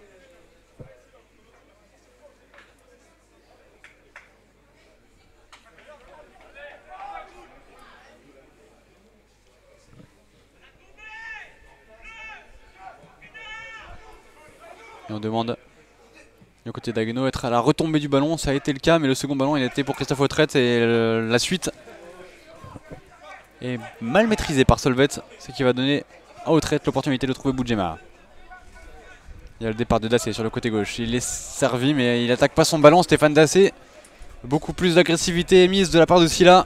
Et on demande du côté d'Haguenau être à la retombée du ballon, ça a été le cas, mais le second ballon il a été pour Christophe Autrette et le, la suite est mal maîtrisée par Solvet, ce qui va donner à Autrette l'opportunité de trouver Boudjema. Il y a le départ de Dassé sur le côté gauche, il est servi mais il n'attaque pas son ballon, Stéphane Dassé. Beaucoup plus d'agressivité émise de la part de Silla.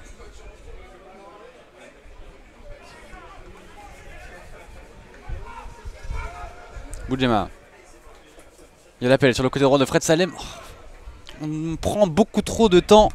Boudjema. Il y a l'appel sur le côté droit de Fred Salem. On prend beaucoup trop de temps.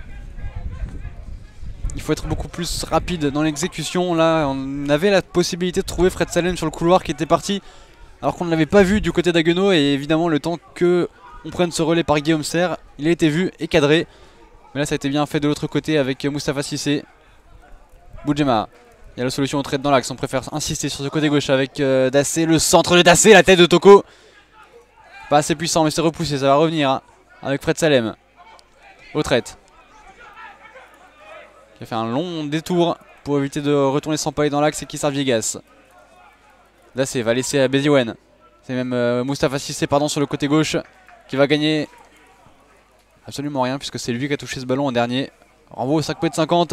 Il faut être beaucoup plus rapide dans l'exécution. Là, on avait la possibilité de trouver Fred Salem sur le couloir qui était parti, alors qu'on ne l'avait pas vu du côté d'Haguenau. Et évidemment, le temps que on prenne ce relais par Guillaume Serre, il a été vu et cadré. Mais là, ça a été bien fait de l'autre côté avec Moustapha Cissé. Boudjema. Il y a la solution au trait dans l'axe. On préfère insister sur ce côté gauche avec euh, Dassé. Le centre de Dassé, la tête de Toko. Pas assez puissant mais c'est repoussé, ça va revenir hein, avec Fred Salem. Autrette. Qui a fait un long détour pour éviter de retourner s'empailler dans l'axe et qui sert Viegas. Dassé va laisser à Béziouen. C'est même euh, Moustapha Cissé pardon sur le côté gauche qui va gagner absolument rien puisque c'est lui qui a touché ce ballon en dernier. Renvoi au cinq mètres cinquante.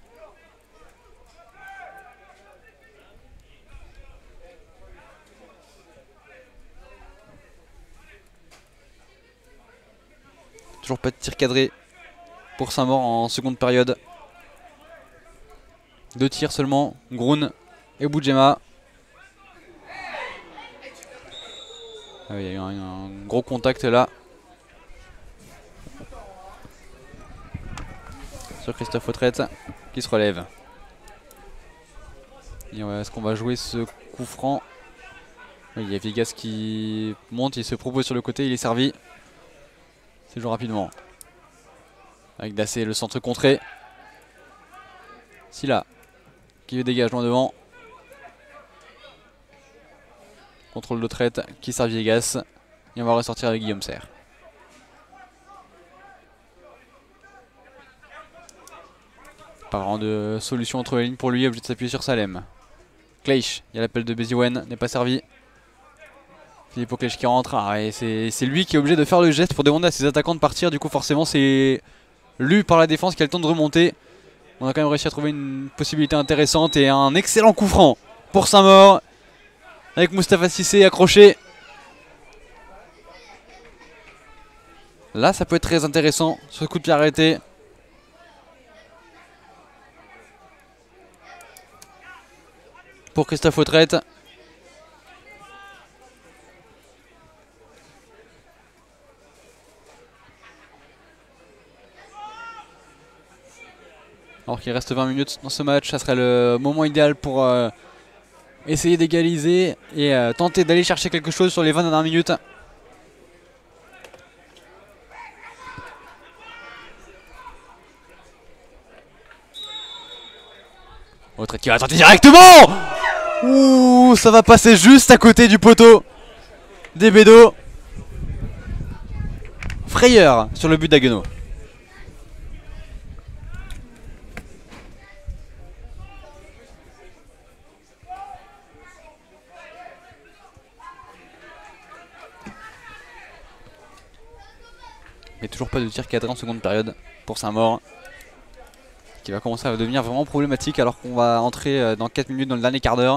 Toujours pas de tir cadré pour Saint-Maur en seconde période. Deux tirs seulement, Groen et Boudjema. Ah, il y a eu un, un gros contact là sur Christophe Autrette qui se relève. Est-ce qu'on va jouer ce coup franc? Oui, il y a Vegas qui monte, il se propose sur le côté, il est servi. C'est joué rapidement. Avec Dassé, le centre contré. Silla qui le dégage loin devant. Contrôle de traite qui sert Viegas. Et on va ressortir avec Guillaume Serre. Parlant de solution entre les lignes pour lui, obligé de s'appuyer sur Salem. Cleish, il y a l'appel de Beziwen, n'est pas servi. Philippe Cleish qui rentre. Ah, et c'est lui qui est obligé de faire le geste pour demander à ses attaquants de partir. Du coup, forcément, c'est lu par la défense qui a le temps de remonter. On a quand même réussi à trouver une possibilité intéressante et un excellent coup franc pour Saint-Maur. Avec Moustapha Cissé accroché. Là, ça peut être très intéressant, ce coup de pied arrêté. Pour Christophe Autrette. Alors qu'il reste vingt minutes dans ce match, ça serait le moment idéal pour euh, essayer d'égaliser et euh, tenter d'aller chercher quelque chose sur les vingt dernières minutes. Autrette qui va tenter directement. Ouh, ça va passer juste à côté du poteau des Bédos. Frayeur sur le but d'Haguenau. Mais toujours pas de tir cadré en seconde période pour Saint-Maur, qui va commencer à devenir vraiment problématique alors qu'on va entrer dans quatre minutes dans le dernier quart d'heure.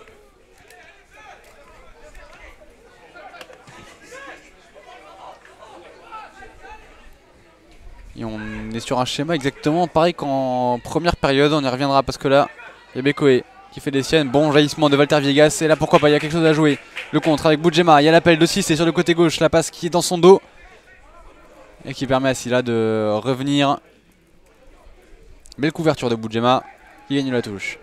Et on est sur un schéma exactement pareil qu'en première période, on y reviendra parce que là, il y a Bekoé qui fait des siennes. Bon jaillissement de Walter Viegas, et là pourquoi pas, il y a quelque chose à jouer. Le contre avec Boudjema, il y a l'appel de Cissé sur le côté gauche, la passe qui est dans son dos. Et qui permet à Silla de revenir. Belle couverture de Boudjema qui gagne la touche.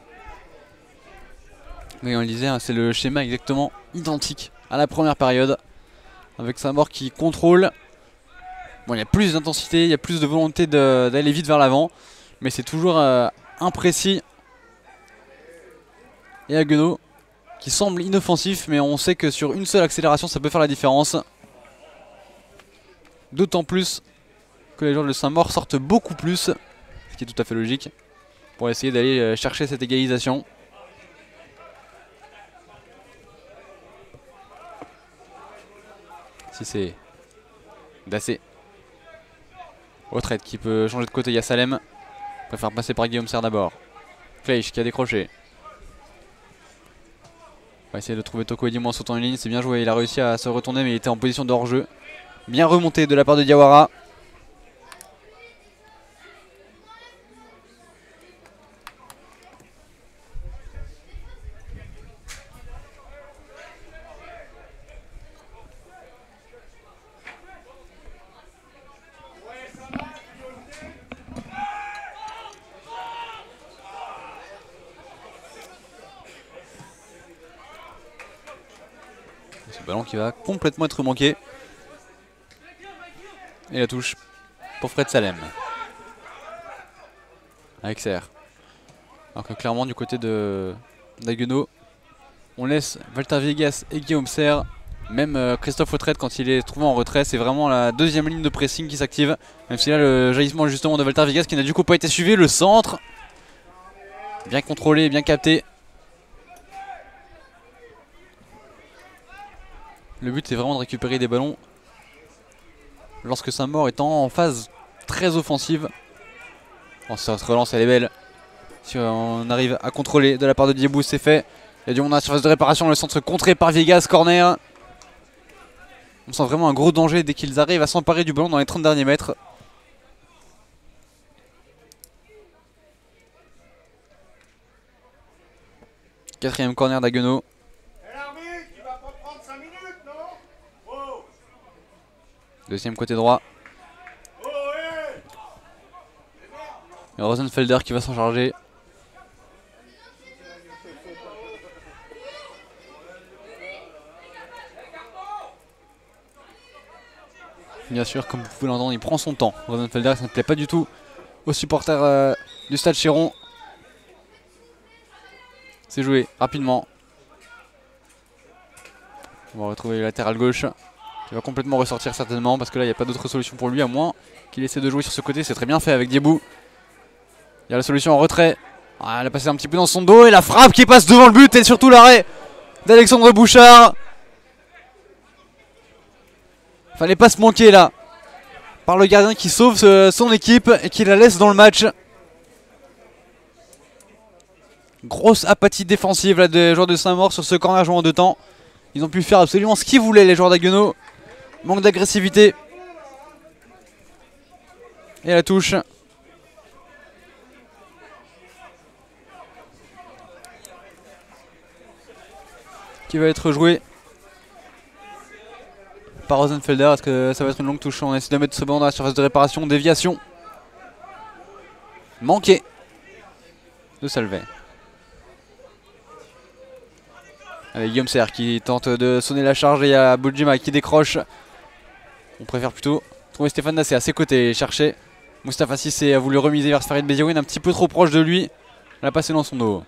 Mais on le disait, hein, c'est le schéma exactement identique à la première période. Avec Saint-Maur qui contrôle. Bon, il y a plus d'intensité, il y a plus de volonté d'aller vite vers l'avant. Mais c'est toujours euh, imprécis. Et Haguenau qui semble inoffensif, mais on sait que sur une seule accélération ça peut faire la différence. D'autant plus que les joueurs de Saint-Maur sortent beaucoup plus, ce qui est tout à fait logique, pour essayer d'aller chercher cette égalisation. Si c'est Dassé. Autrette qui peut changer de côté, il y a Salem. Préfère passer par Guillaume Serre d'abord. Cleish qui a décroché. On va essayer de trouver Toko Edimo en sautant une ligne, c'est bien joué, il a réussi à se retourner mais il était en position de hors-jeu. Bien remonté de la part de Diawara. Ce ballon qui va complètement être manqué. Et la touche pour Fred Salem. Avec Serre. Alors que clairement du côté de d'Haguenau, on laisse Walter Viegas et Guillaume Serre. Même euh, Christophe Autrette quand il est trouvé en retrait. C'est vraiment la deuxième ligne de pressing qui s'active. Même si là le jaillissement justement de Walter Viegas qui n'a du coup pas été suivi. Le centre. Bien contrôlé, bien capté. Le but c'est vraiment de récupérer des ballons lorsque Saint-Maur est en phase très offensive. Bon, cette relance elle est belle. Si on arrive à contrôler de la part de Diebou, c'est fait. Il y a du monde à la surface de réparation, le centre contré par Viegas, corner. On sent vraiment un gros danger dès qu'ils arrivent à s'emparer du ballon dans les trente derniers mètres. Quatrième corner d'Haguenau. Deuxième côté droit. Et Rosenfelder qui va s'en charger. Bien sûr, comme vous pouvez l'entendre, il prend son temps. Rosenfelder, ça ne plaît pas du tout aux supporters euh, du Stade Chéron. C'est joué rapidement. On va retrouver le latéral gauche qui va complètement ressortir certainement parce que là il n'y a pas d'autre solution pour lui à moins qu'il essaie de jouer sur ce côté. C'est très bien fait avec Diebou. Il y a la solution en retrait. Ah, elle a passé un petit peu dans son dos et la frappe qui passe devant le but et surtout l'arrêt d'Alexandre Bouchard. Fallait pas se manquer là par le gardien qui sauve ce, son équipe et qui la laisse dans le match. Grosse apathie défensive là, des joueurs de Saint-Maur sur ce corner jouant en deux temps. Ils ont pu faire absolument ce qu'ils voulaient les joueurs d'Haguenau. Manque d'agressivité. Et la touche. Qui va être jouée par Rosenfelder. Est-ce que ça va être une longue touche? On essaie de mettre ce ballon dans la surface de réparation. Déviation. Manqué de Salvet. Avec Guillaume Serre qui tente de sonner la charge et il y a Boudjima qui décroche. On préfère plutôt trouver Stéphane Dassé à ses côtés et chercher. Moustapha Sissé a voulu remiser vers Farid Beziouine, un petit peu trop proche de lui. Elle a passé dans son dos.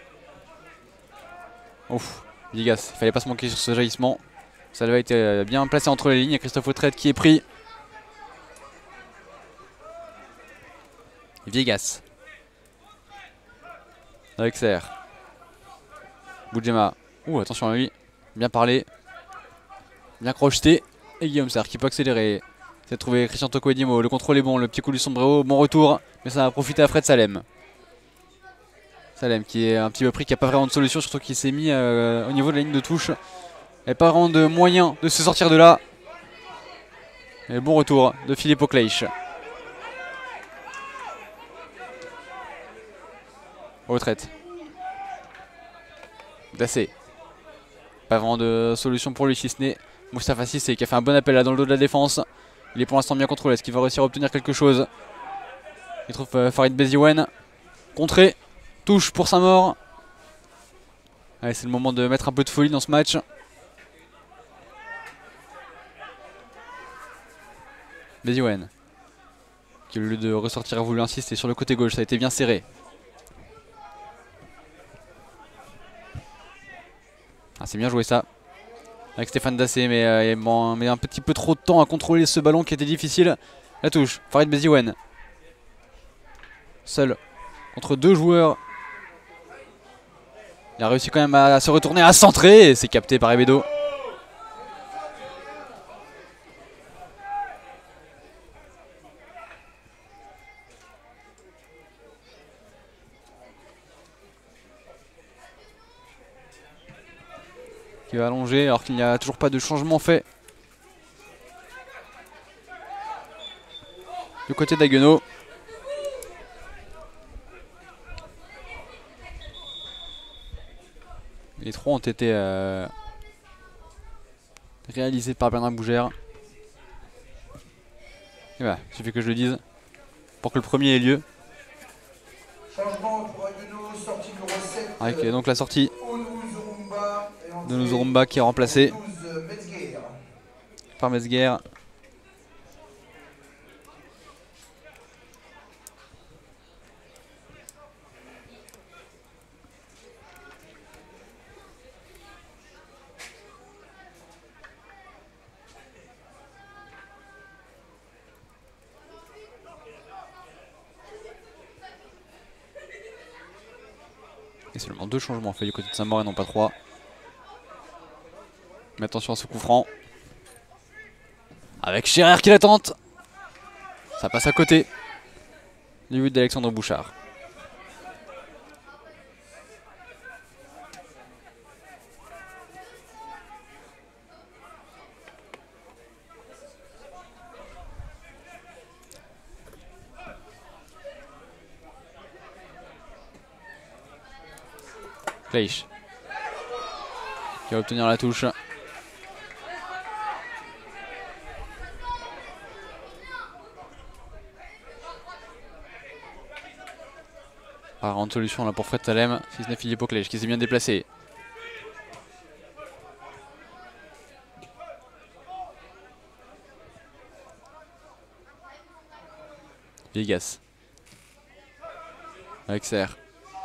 Ouf, Viegas, il fallait pas se manquer sur ce jaillissement. Ça avait été bien placé entre les lignes. Il y a Christophe Autrette qui est pris. Viegas. Avec Serre. Boudjema. Ouh, attention à lui. Bien parlé. Bien crocheté. Et Guillaume Serre qui peut accélérer. C'est de trouver Christian Toko Edimo. Le contrôle est bon. Le petit coup du sombrero. Bon retour. Mais ça a profité à Fred Salem. Salem qui est un petit peu pris, qui n'a pas vraiment de solution. Surtout qu'il s'est mis euh, au niveau de la ligne de touche. Il n'y a pas vraiment de moyen de se sortir de là. Et bon retour de Philippe Aucleish. Retraite. Dassé. Pas vraiment de solution pour lui si ce n'est Moustapha Sissé qui a fait un bon appel là dans le dos de la défense. Il est pour l'instant bien contrôlé. Est-ce qu'il va réussir à obtenir quelque chose? Il trouve euh, Farid Beziouane. Contré. Touche pour Saint-Maur. Allez, c'est le moment de mettre un peu de folie dans ce match. Beziouane qui au lieu de ressortir a voulu insister sur le côté gauche. Ça a été bien serré. Ah, c'est bien joué ça avec Stéphane Dassé, mais euh, il met un petit peu trop de temps à contrôler ce ballon qui était difficile. La touche, Farid Beziouane. Seul contre deux joueurs. Il a réussi quand même à se retourner, à centrer et c'est capté par Ebedo. Qui va allonger alors qu'il n'y a toujours pas de changement fait du côté d'Haguenau. Les trois ont été euh, réalisés par Bernard Bougère. Et voilà, il suffit que je le dise pour que le premier ait lieu. Changement pour Haguenau, sortie numéro sept. Avec donc la sortie de Nuzurumba qui est remplacé par Metzger. Et seulement deux changements faits du côté de Saint-Maur et non pas trois. Mais attention à ce coup franc. Avec Scherer qui la tente. Ça passe à côté. Du but d'Alexandre Bouchard. Kleisch qui va obtenir la touche. Pas vraiment de solution là pour Fred Salem, si ce n'est Filippo Kleisch qui s'est bien déplacé. Viegas. Avec Serre.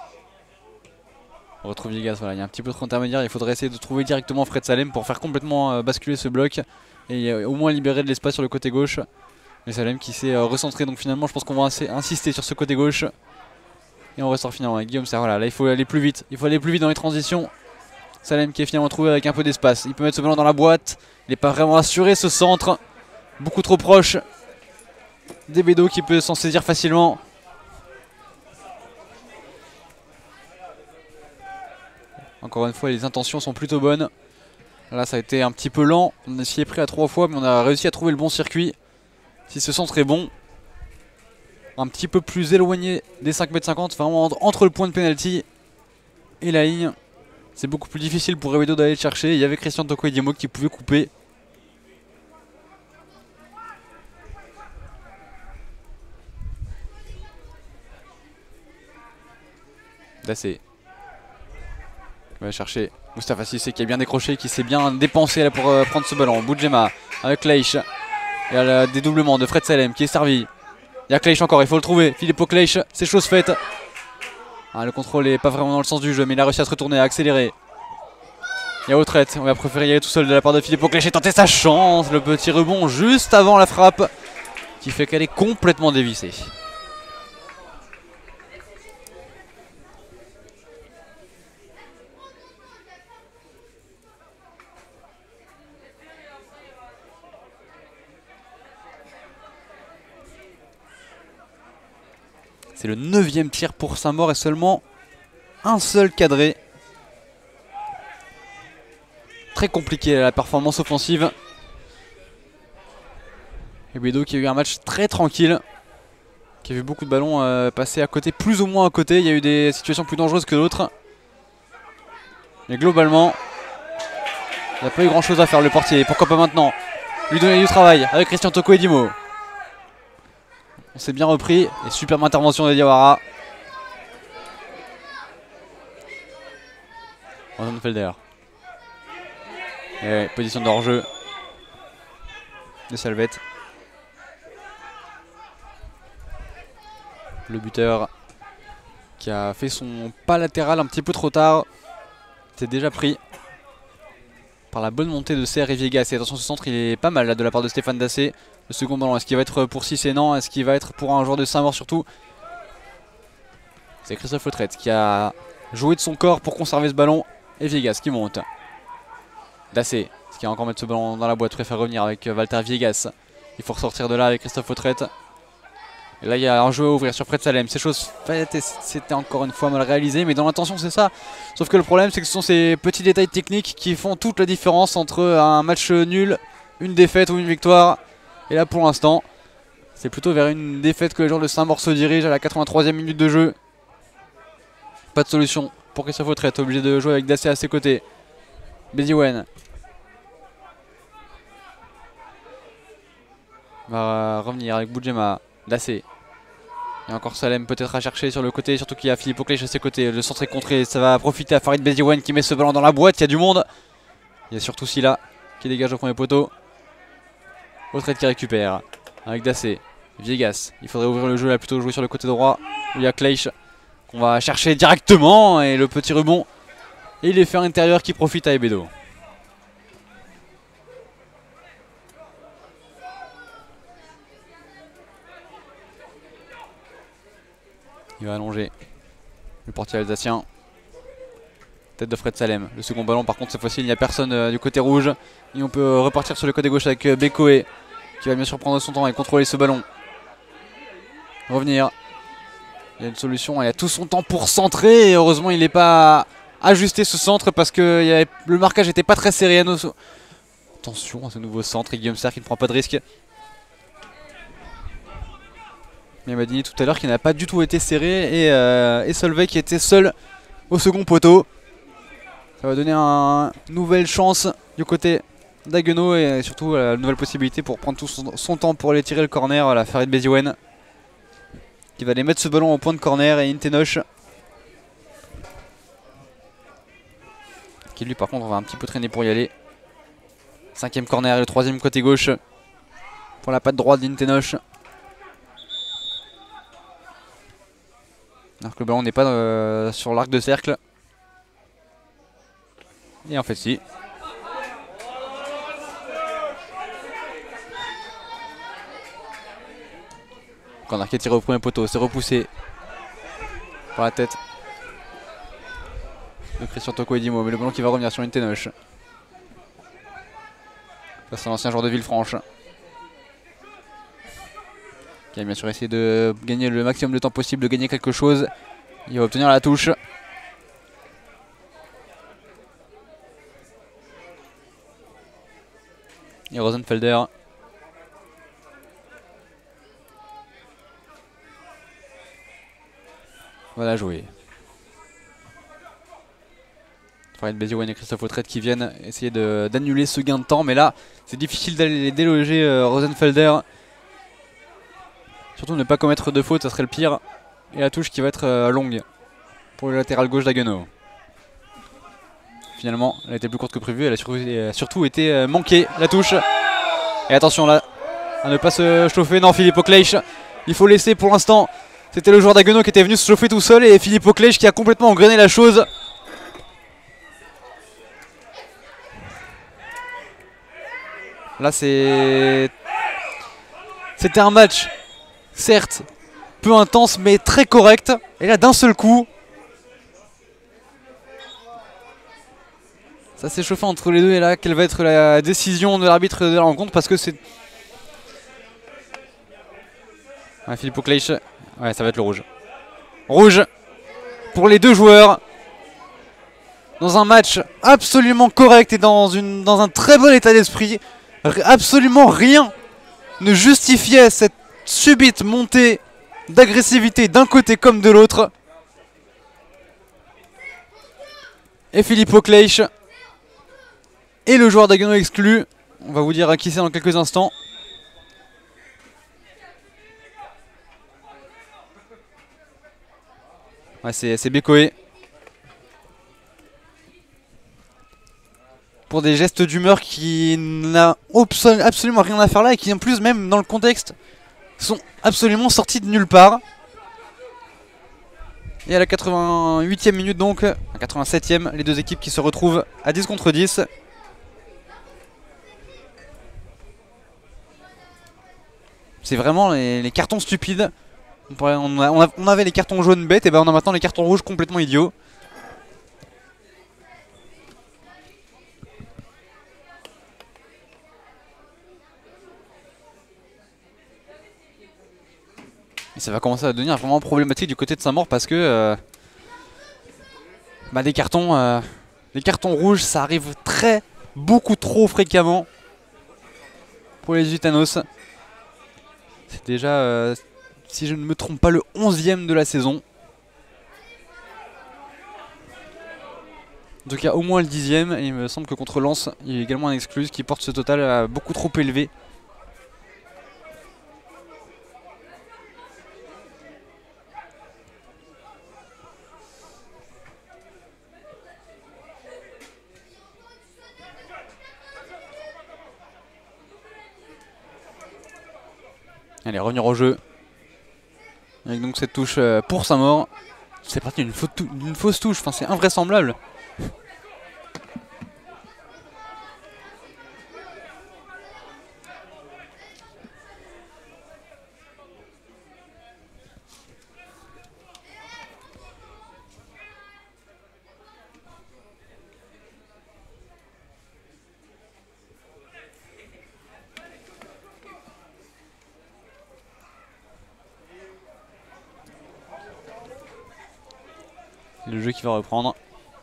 On retrouve Viegas, voilà, il y a un petit peu trop intermédiaire, il faudrait essayer de trouver directement Fred Salem pour faire complètement euh, basculer ce bloc et euh, au moins libérer de l'espace sur le côté gauche. Mais Salem qui s'est euh, recentré, donc finalement je pense qu'on va assez insister sur ce côté gauche. Et on ressort finalement avec Guillaume Serre, voilà, là il faut aller plus vite, il faut aller plus vite dans les transitions. Salem qui est finalement trouvé avec un peu d'espace, il peut mettre ce ballon dans la boîte, il n'est pas vraiment assuré ce centre, beaucoup trop proche. Debedo qui peut s'en saisir facilement. Encore une fois, les intentions sont plutôt bonnes. Là, ça a été un petit peu lent. On s'y est pris à trois fois, mais on a réussi à trouver le bon circuit. Si ce centre est bon, un petit peu plus éloigné des cinq mètres cinquante, vraiment entre le point de pénalty et la ligne. C'est beaucoup plus difficile pour Revedo d'aller le chercher. Il y avait Christian Toko Edimo qui pouvait couper. Dassé. On va chercher Moustapha Cissé qui a bien décroché, qui s'est bien dépensé là pour euh, prendre ce ballon. Boudjema avec Kleisch. Il y a le dédoublement de Fred Salem qui est servi. Il y a Kleisch encore, il faut le trouver. Filippo Kleisch, c'est chose faite. Ah, le contrôle n'est pas vraiment dans le sens du jeu, mais il a réussi à se retourner, à accélérer. Il y a Autrette, on va préférer y aller tout seul de la part de Filippo Kleisch et tenter sa chance. Le petit rebond juste avant la frappe qui fait qu'elle est complètement dévissée. C'est le neuvième tir pour Saint-Maur et seulement un seul cadré. Très compliqué la performance offensive. Et Bédo qui a eu un match très tranquille. Qui a vu beaucoup de ballons euh, passer à côté, plus ou moins à côté. Il y a eu des situations plus dangereuses que d'autres. Mais globalement, il n'a pas eu grand chose à faire le portier. Pourquoi pas maintenant lui donner du travail avec Christian Toko Edimo. On s'est bien repris et superbe intervention de Diawara. Rosenfelder. Et position de hors-jeu de Salvette. Le buteur qui a fait son pas latéral un petit peu trop tard. C'est déjà pris par la bonne montée de Serre et Viegas. Et attention, ce centre il est pas mal là de la part de Stéphane Dassé. Le second ballon, est-ce qu'il va être pour Cissé? Non. Est-ce qu'il va être pour un joueur de Saint-Maur surtout? C'est Christophe Autrette qui a joué de son corps pour conserver ce ballon. Et Viegas qui monte. Dassé, est-ce qu'il va encore mettre ce ballon dans la boîte? Préfère revenir avec Walter Viegas. Il faut ressortir de là avec Christophe Autrette. Et là il y a un jeu à ouvrir sur Fred Salem. C'est chose faite et c'était encore une fois mal réalisé. Mais dans l'intention c'est ça. Sauf que le problème c'est que ce sont ces petits détails techniques qui font toute la différence entre un match nul, une défaite ou une victoire. Et là pour l'instant c'est plutôt vers une défaite que les joueurs de Saint-Maur se dirigent à la quatre-vingt-troisième minute de jeu. Pas de solution pour Christophe Autrette, obligé de jouer avec Dassé à ses côtés. Bediwen va revenir avec Boudjema. Dassé. Il y a encore Salem peut-être à chercher sur le côté, surtout qu'il y a Filippo Kleisch à ses côtés. Le centre est contré, ça va profiter à Farid Bediwen qui met ce ballon dans la boîte. Il y a du monde. Il y a surtout Silla qui dégage au premier poteau. Autrette qui récupère avec Dassé. Viegas, il faudrait ouvrir le jeu là, plutôt jouer sur le côté droit où il y a Kleisch qu'on va chercher directement. Et le petit rebond et l'effet intérieur qui profite à Ebedo. Il va allonger le portier alsacien. Tête de Fred Salem. Le second ballon par contre cette fois-ci il n'y a personne euh, du côté rouge. Et on peut euh, repartir sur le côté gauche avec euh, Bekoé qui va bien sûr prendre son temps et contrôler ce ballon. Revenir. Il y a une solution, il a tout son temps pour centrer et heureusement il n'est pas ajusté ce centre parce que il y avait, le marquage n'était pas très serré. Attention à ce nouveau centre et Guillaume Serre qui ne prend pas de risque. Mais il m'a dit tout à l'heure qu'il n'a pas du tout été serré et, euh, et Solveig qui était seul au second poteau. Ça va donner une nouvelle chance du côté d'Haguenau et surtout euh, une nouvelle possibilité pour prendre tout son, son temps pour aller tirer le corner. La Farid Beziouane qui va aller mettre ce ballon au point de corner et Intenoche qui lui par contre va un petit peu traîner pour y aller. Cinquième corner et le troisième côté gauche pour la patte droite d'Intenoche. Alors que le ballon n'est pas euh, sur l'arc de cercle. Et en fait si. Corner qui est tiré au premier poteau, c'est repoussé par la tête de Christian Toko Edimo, mais le ballon qui va revenir sur une Intenoche. Ça c'est l'ancien joueur de Villefranche qui a bien sûr essayé de gagner le maximum de temps possible, de gagner quelque chose. Il va obtenir la touche. Et Rosenfelder va la jouer. Farid Beziouane et Christophe Autrette qui viennent essayer d'annuler ce gain de temps, mais là c'est difficile d'aller déloger euh, Rosenfelder. Surtout ne pas commettre de faute, ça serait le pire. Et la touche qui va être euh, longue pour le latéral gauche d'Haguenau. Finalement, elle a été plus courte que prévu, elle a surtout, elle a surtout été euh, manquée, la touche. Et attention là, à ne pas se chauffer. Non, Philippe Aucleish, il faut laisser pour l'instant. C'était le joueur d'Haguenau qui était venu se chauffer tout seul et Philippe Aucleish qui a complètement engrené la chose. Là c'est... C'était un match, certes, peu intense mais très correct. Et là d'un seul coup, ça s'est chauffé entre les deux et là quelle va être la décision de l'arbitre de la rencontre parce que c'est... Ouais, Philippe Aucleish, ouais ça va être le rouge. Rouge pour les deux joueurs. Dans un match absolument correct et dans, une, dans un très bon état d'esprit. Absolument rien ne justifiait cette subite montée d'agressivité d'un côté comme de l'autre. Et Philippe Aucleish et le joueur d'Haguenau exclu. On va vous dire à qui c'est dans quelques instants. Ouais, c'est Bekoé. Pour des gestes d'humeur qui n'a absolument rien à faire là et qui en plus même dans le contexte sont absolument sortis de nulle part. Et à la quatre-vingt-huitième minute donc, à quatre-vingt-septième, les deux équipes qui se retrouvent à dix contre dix. C'est vraiment les, les cartons stupides. On, pourrait, on, a, on, a, on avait les cartons jaunes bêtes et ben on a maintenant les cartons rouges complètement idiots. Et ça va commencer à devenir vraiment problématique du côté de Saint-Maur parce que euh, bah des cartons, euh, les cartons rouges ça arrive très beaucoup trop fréquemment pour les Gitanos. C'est déjà, euh, si je ne me trompe pas, le onzième de la saison. En tout cas au moins le dixième et il me semble que contre Lens il y a également un exclus qui porte ce total à beaucoup trop élevé. Allez, revenir au jeu. Avec donc cette touche pour Saint-Maur. C'est parti d'une une fausse touche, enfin, c'est invraisemblable. Le jeu qui va reprendre.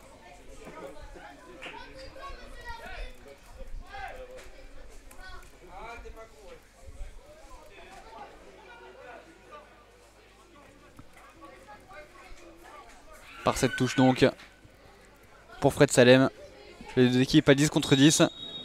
Par cette touche donc pour Fred Salem. Les deux équipes à dix contre dix.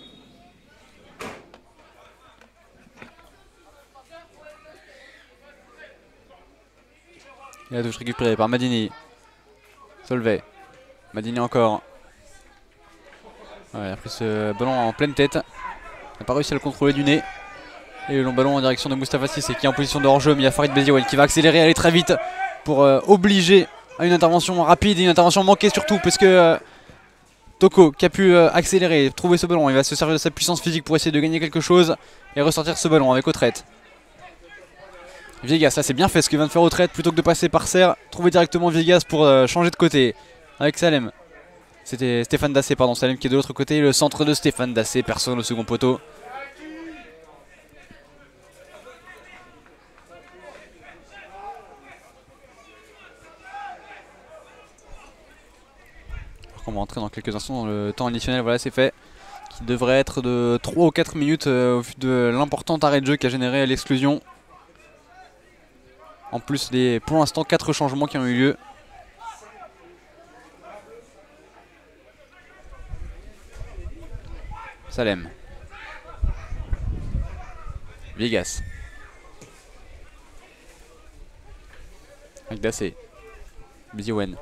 Et la touche récupérée par Madini. Solvay. Madini encore. Ouais, il a pris ce ballon en pleine tête. Il n'a pas réussi à le contrôler du nez. Et le long ballon en direction de Moustapha Cissé qui est en position de hors-jeu. Mais il y a Farid Beziaouen qui va accélérer, aller très vite pour euh, obliger à une intervention rapide et une intervention manquée surtout. Parce que euh, Toko qui a pu euh, accélérer, trouver ce ballon. Il va se servir de sa puissance physique pour essayer de gagner quelque chose. Et ressortir ce ballon avec Autrette. Viegas, là c'est bien fait ce qu'il vient de faire Autrette plutôt que de passer par Serre. Trouver directement Viegas pour euh, changer de côté avec Salem. C'était Stéphane Dassé, pardon, Salem qui est de l'autre côté. Le centre de Stéphane Dassé, personne au second poteau. On va entrer dans quelques instants dans le temps additionnel, voilà c'est fait. Qui devrait être de trois ou quatre minutes euh, au vu de l'important arrêt de jeu qui a généré l'exclusion. En plus des, pour l'instant, quatre changements qui ont eu lieu. Salem. Viegas. Avec Dassé. Beziaouen.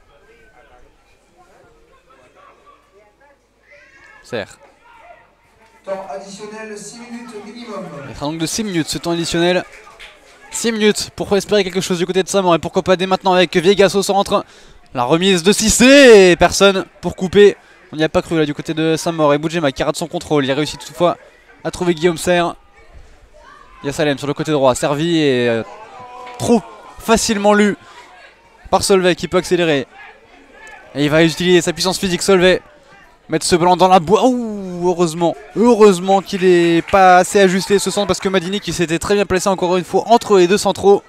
Serre. Temps additionnel six minutes minimum. Il sera donc de six minutes ce temps additionnel. six minutes pour espérer quelque chose du côté de Saint-Maur. Et pourquoi pas dès maintenant avec Viegas au centre. La remise de Cissé et personne pour couper. On n'y a pas cru là du côté de Saint-Maur. Et Boudjema qui rate son contrôle. Il a réussi toutefois à trouver Guillaume Serre. Il y a Salem sur le côté droit. Servi et euh, trop facilement lu par Solvay qui peut accélérer. Et il va utiliser sa puissance physique Solvay. Mettre ce ballon dans la boîte. Ouh, heureusement. Heureusement qu'il n'est pas assez ajusté ce centre parce que Madini qui s'était très bien placé encore une fois entre les deux centraux.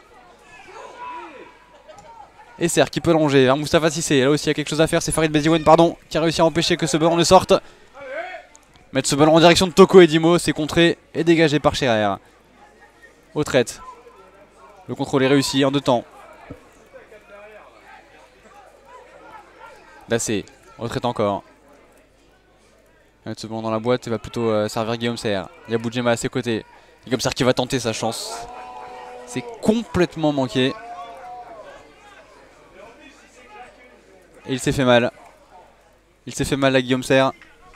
Et Serre qui peut longer vers Moustapha Cissé. Là aussi il y a quelque chose à faire. C'est Farid Beziaouen pardon qui a réussi à empêcher que ce ballon ne sorte. Mettre ce ballon en direction de Toko et Dimo. C'est contré et dégagé par Scherer. Autrette. Le contrôle est réussi en deux temps. Dassé. Autrette encore. Mettre ce ballon dans la boîte, il va plutôt euh, servir Guillaume Serre. Il y a Boudjema à ses côtés. Guillaume Serre qui va tenter sa chance. C'est complètement manqué. Et il s'est fait mal. Il s'est fait mal à Guillaume Serre.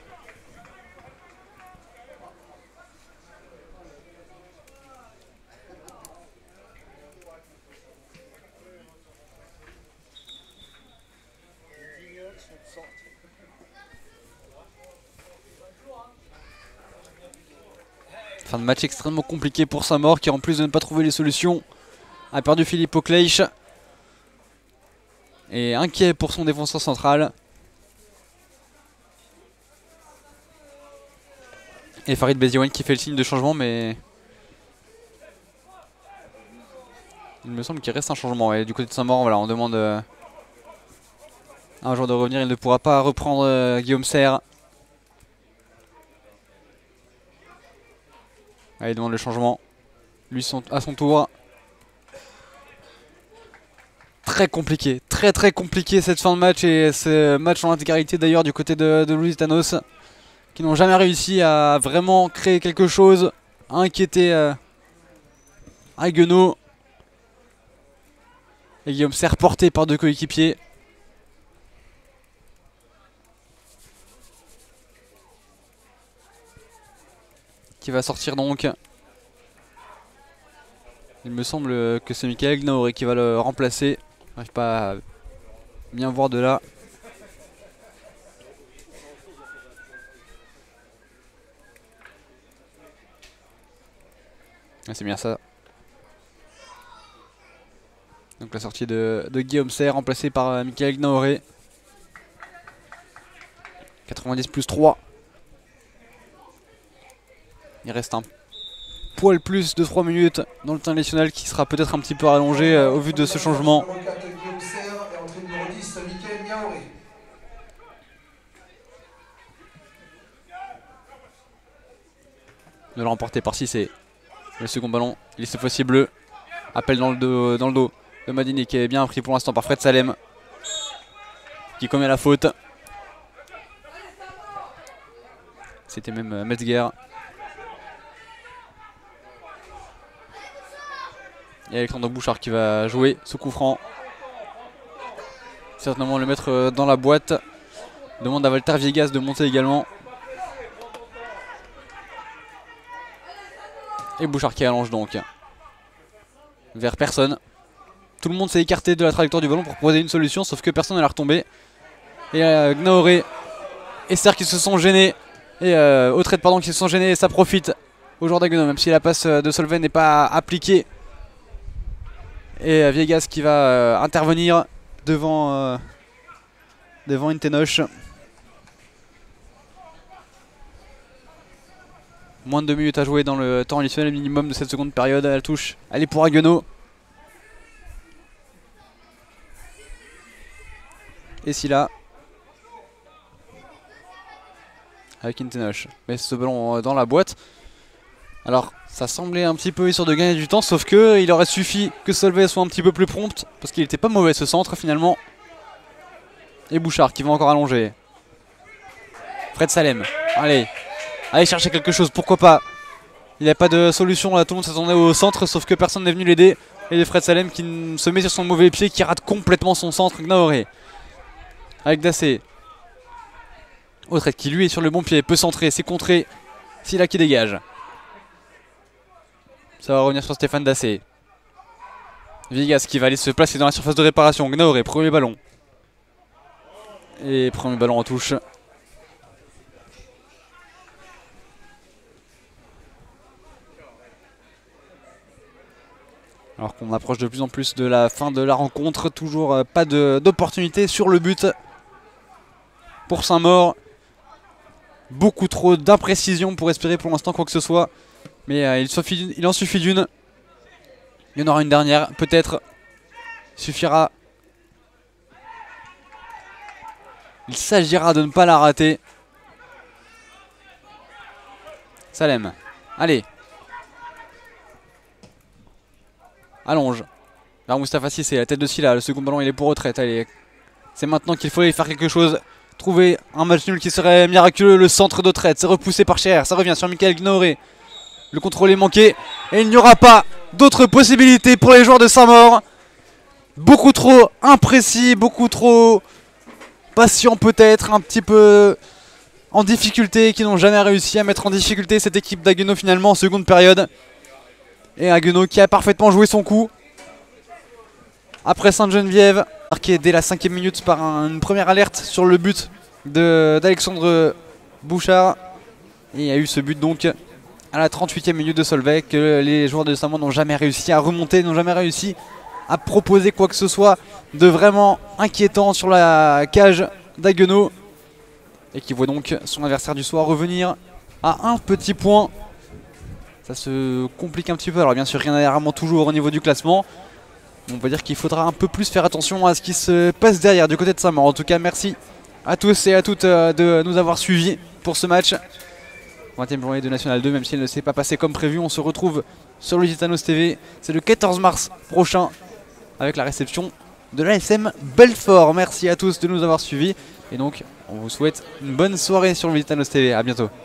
Fin de match extrêmement compliqué pour Saint-Maur qui en plus de ne pas trouver les solutions a perdu Philippe Aucleish. Et inquiet pour son défenseur central. Et Farid Beziaouen qui fait le signe de changement mais... Il me semble qu'il reste un changement. Et du côté de Saint-Maur, voilà, on demande euh, à un joueur de revenir. Il ne pourra pas reprendre euh, Guillaume Serre. Allez, il demande le changement. Lui son, à son tour. Très compliqué, très très compliqué cette fin de match et ce match en intégralité d'ailleurs du côté de, de Lusitanos qui n'ont jamais réussi à vraiment créer quelque chose, à inquiéter euh, Haguenau. Et Guillaume Serre porté par deux coéquipiers. Qui va sortir donc. Il me semble que c'est Michael Gnaouré qui va le remplacer. J'arrive pas à bien voir de là. Ah, c'est bien ça. Donc la sortie de, de Guillaume Serre remplacé par euh, Michael Gnaouré. quatre-vingt-dix plus trois. Il reste un poil plus de trois minutes dans le temps additionnel qui sera peut-être un petit peu rallongé euh, au vu de ce changement. Guillaume Serre et entrée numéro dix, Michael de le remporter par Cissé. Le second ballon, il est cette fois-ci bleu. Appel dans le dos, dans le dos de Madini qui est bien pris pour l'instant par Fred Salem. Qui commet la faute. C'était même euh, Metzger. Et Alexandre Bouchard qui va jouer ce coup franc. Certainement le mettre euh, dans la boîte. Demande à Walter Viegas de monter également. Et Bouchard qui allonge donc vers personne. Tout le monde s'est écarté de la trajectoire du ballon pour proposer une solution, sauf que personne n'a l'air retombé. Et euh, Gnaoré et Serre qui se sont gênés. Et euh, Autrette pardon qui se sont gênés et ça profite au joueur d'Haguenau, même si la passe de Solvay n'est pas appliquée. Et euh, Viegas qui va euh, intervenir devant, euh, devant une Ténoche. Moins de deux minutes à jouer dans le temps additionnel minimum de cette seconde période. Elle touche, elle est pour Haguenau. Et Silla avec une Ténoche. Mais ce ballon dans la boîte. Alors ça semblait un petit peu sûr de gagner du temps, sauf que il aurait suffi que Solvay soit un petit peu plus prompt, parce qu'il n'était pas mauvais ce centre finalement. Et Bouchard qui va encore allonger. Fred Salem, allez, allez chercher quelque chose, pourquoi pas. Il n'y a pas de solution là, tout le monde s'attendait au centre, sauf que personne n'est venu l'aider. Et Fred Salem qui se met sur son mauvais pied, qui rate complètement son centre. Gnaoré avec Dassé. Autrette qui lui est sur le bon pied, peut centrer, c'est contré. Silla qui dégage. Ça va revenir sur Stéphane Dassé. Viegas qui va aller se placer dans la surface de réparation. Gnaoré, premier ballon. Et premier ballon en touche. Alors qu'on approche de plus en plus de la fin de la rencontre. Toujours euh, pas d'opportunité sur le but pour Saint-Maur. Beaucoup trop d'imprécision pour espérer pour l'instant quoi que ce soit. Mais euh, il, suffit, il en suffit d'une. Il y en aura une dernière, peut-être. Suffira. Il s'agira de ne pas la rater. Salem. Allez. Allonge. Vers Moustapha Cissé, la tête de Silla. Le second ballon, il est pour Autrette. Allez. C'est maintenant qu'il faut aller faire quelque chose. Trouver un match nul qui serait miraculeux. Le centre d'Autrette. C'est repoussé par Cher. Ça revient sur Michael Gnaoré. Le contrôle est manqué. Et il n'y aura pas d'autres possibilités pour les joueurs de Saint-Maur. Beaucoup trop imprécis. Beaucoup trop patient peut-être. Un petit peu en difficulté. Qui n'ont jamais réussi à mettre en difficulté cette équipe d'Haguenau finalement en seconde période. Et Haguenau qui a parfaitement joué son coup. Après Sainte-Geneviève. Marqué dès la cinquième minute par un, une première alerte sur le but d'Alexandre Bouchard. Et il y a eu ce but donc à la trente-huitième minute de Solvay que les joueurs de Saint-Maur n'ont jamais réussi à remonter, n'ont jamais réussi à proposer quoi que ce soit de vraiment inquiétant sur la cage d'Haguenau. Et qui voit donc son adversaire du soir revenir à un petit point. Ça se complique un petit peu, alors bien sûr rien n'est vraiment toujours au niveau du classement. On va dire qu'il faudra un peu plus faire attention à ce qui se passe derrière du côté de Saint-Maur. En tout cas merci à tous et à toutes de nous avoir suivis pour ce match. vingtième journée de National deux, même si elle ne s'est pas passée comme prévu. On se retrouve sur Lusitanos T V. C'est le quatorze mars prochain avec la réception de l'A S M Belfort. Merci à tous de nous avoir suivis. Et donc on vous souhaite une bonne soirée sur Lusitanos T V. A bientôt.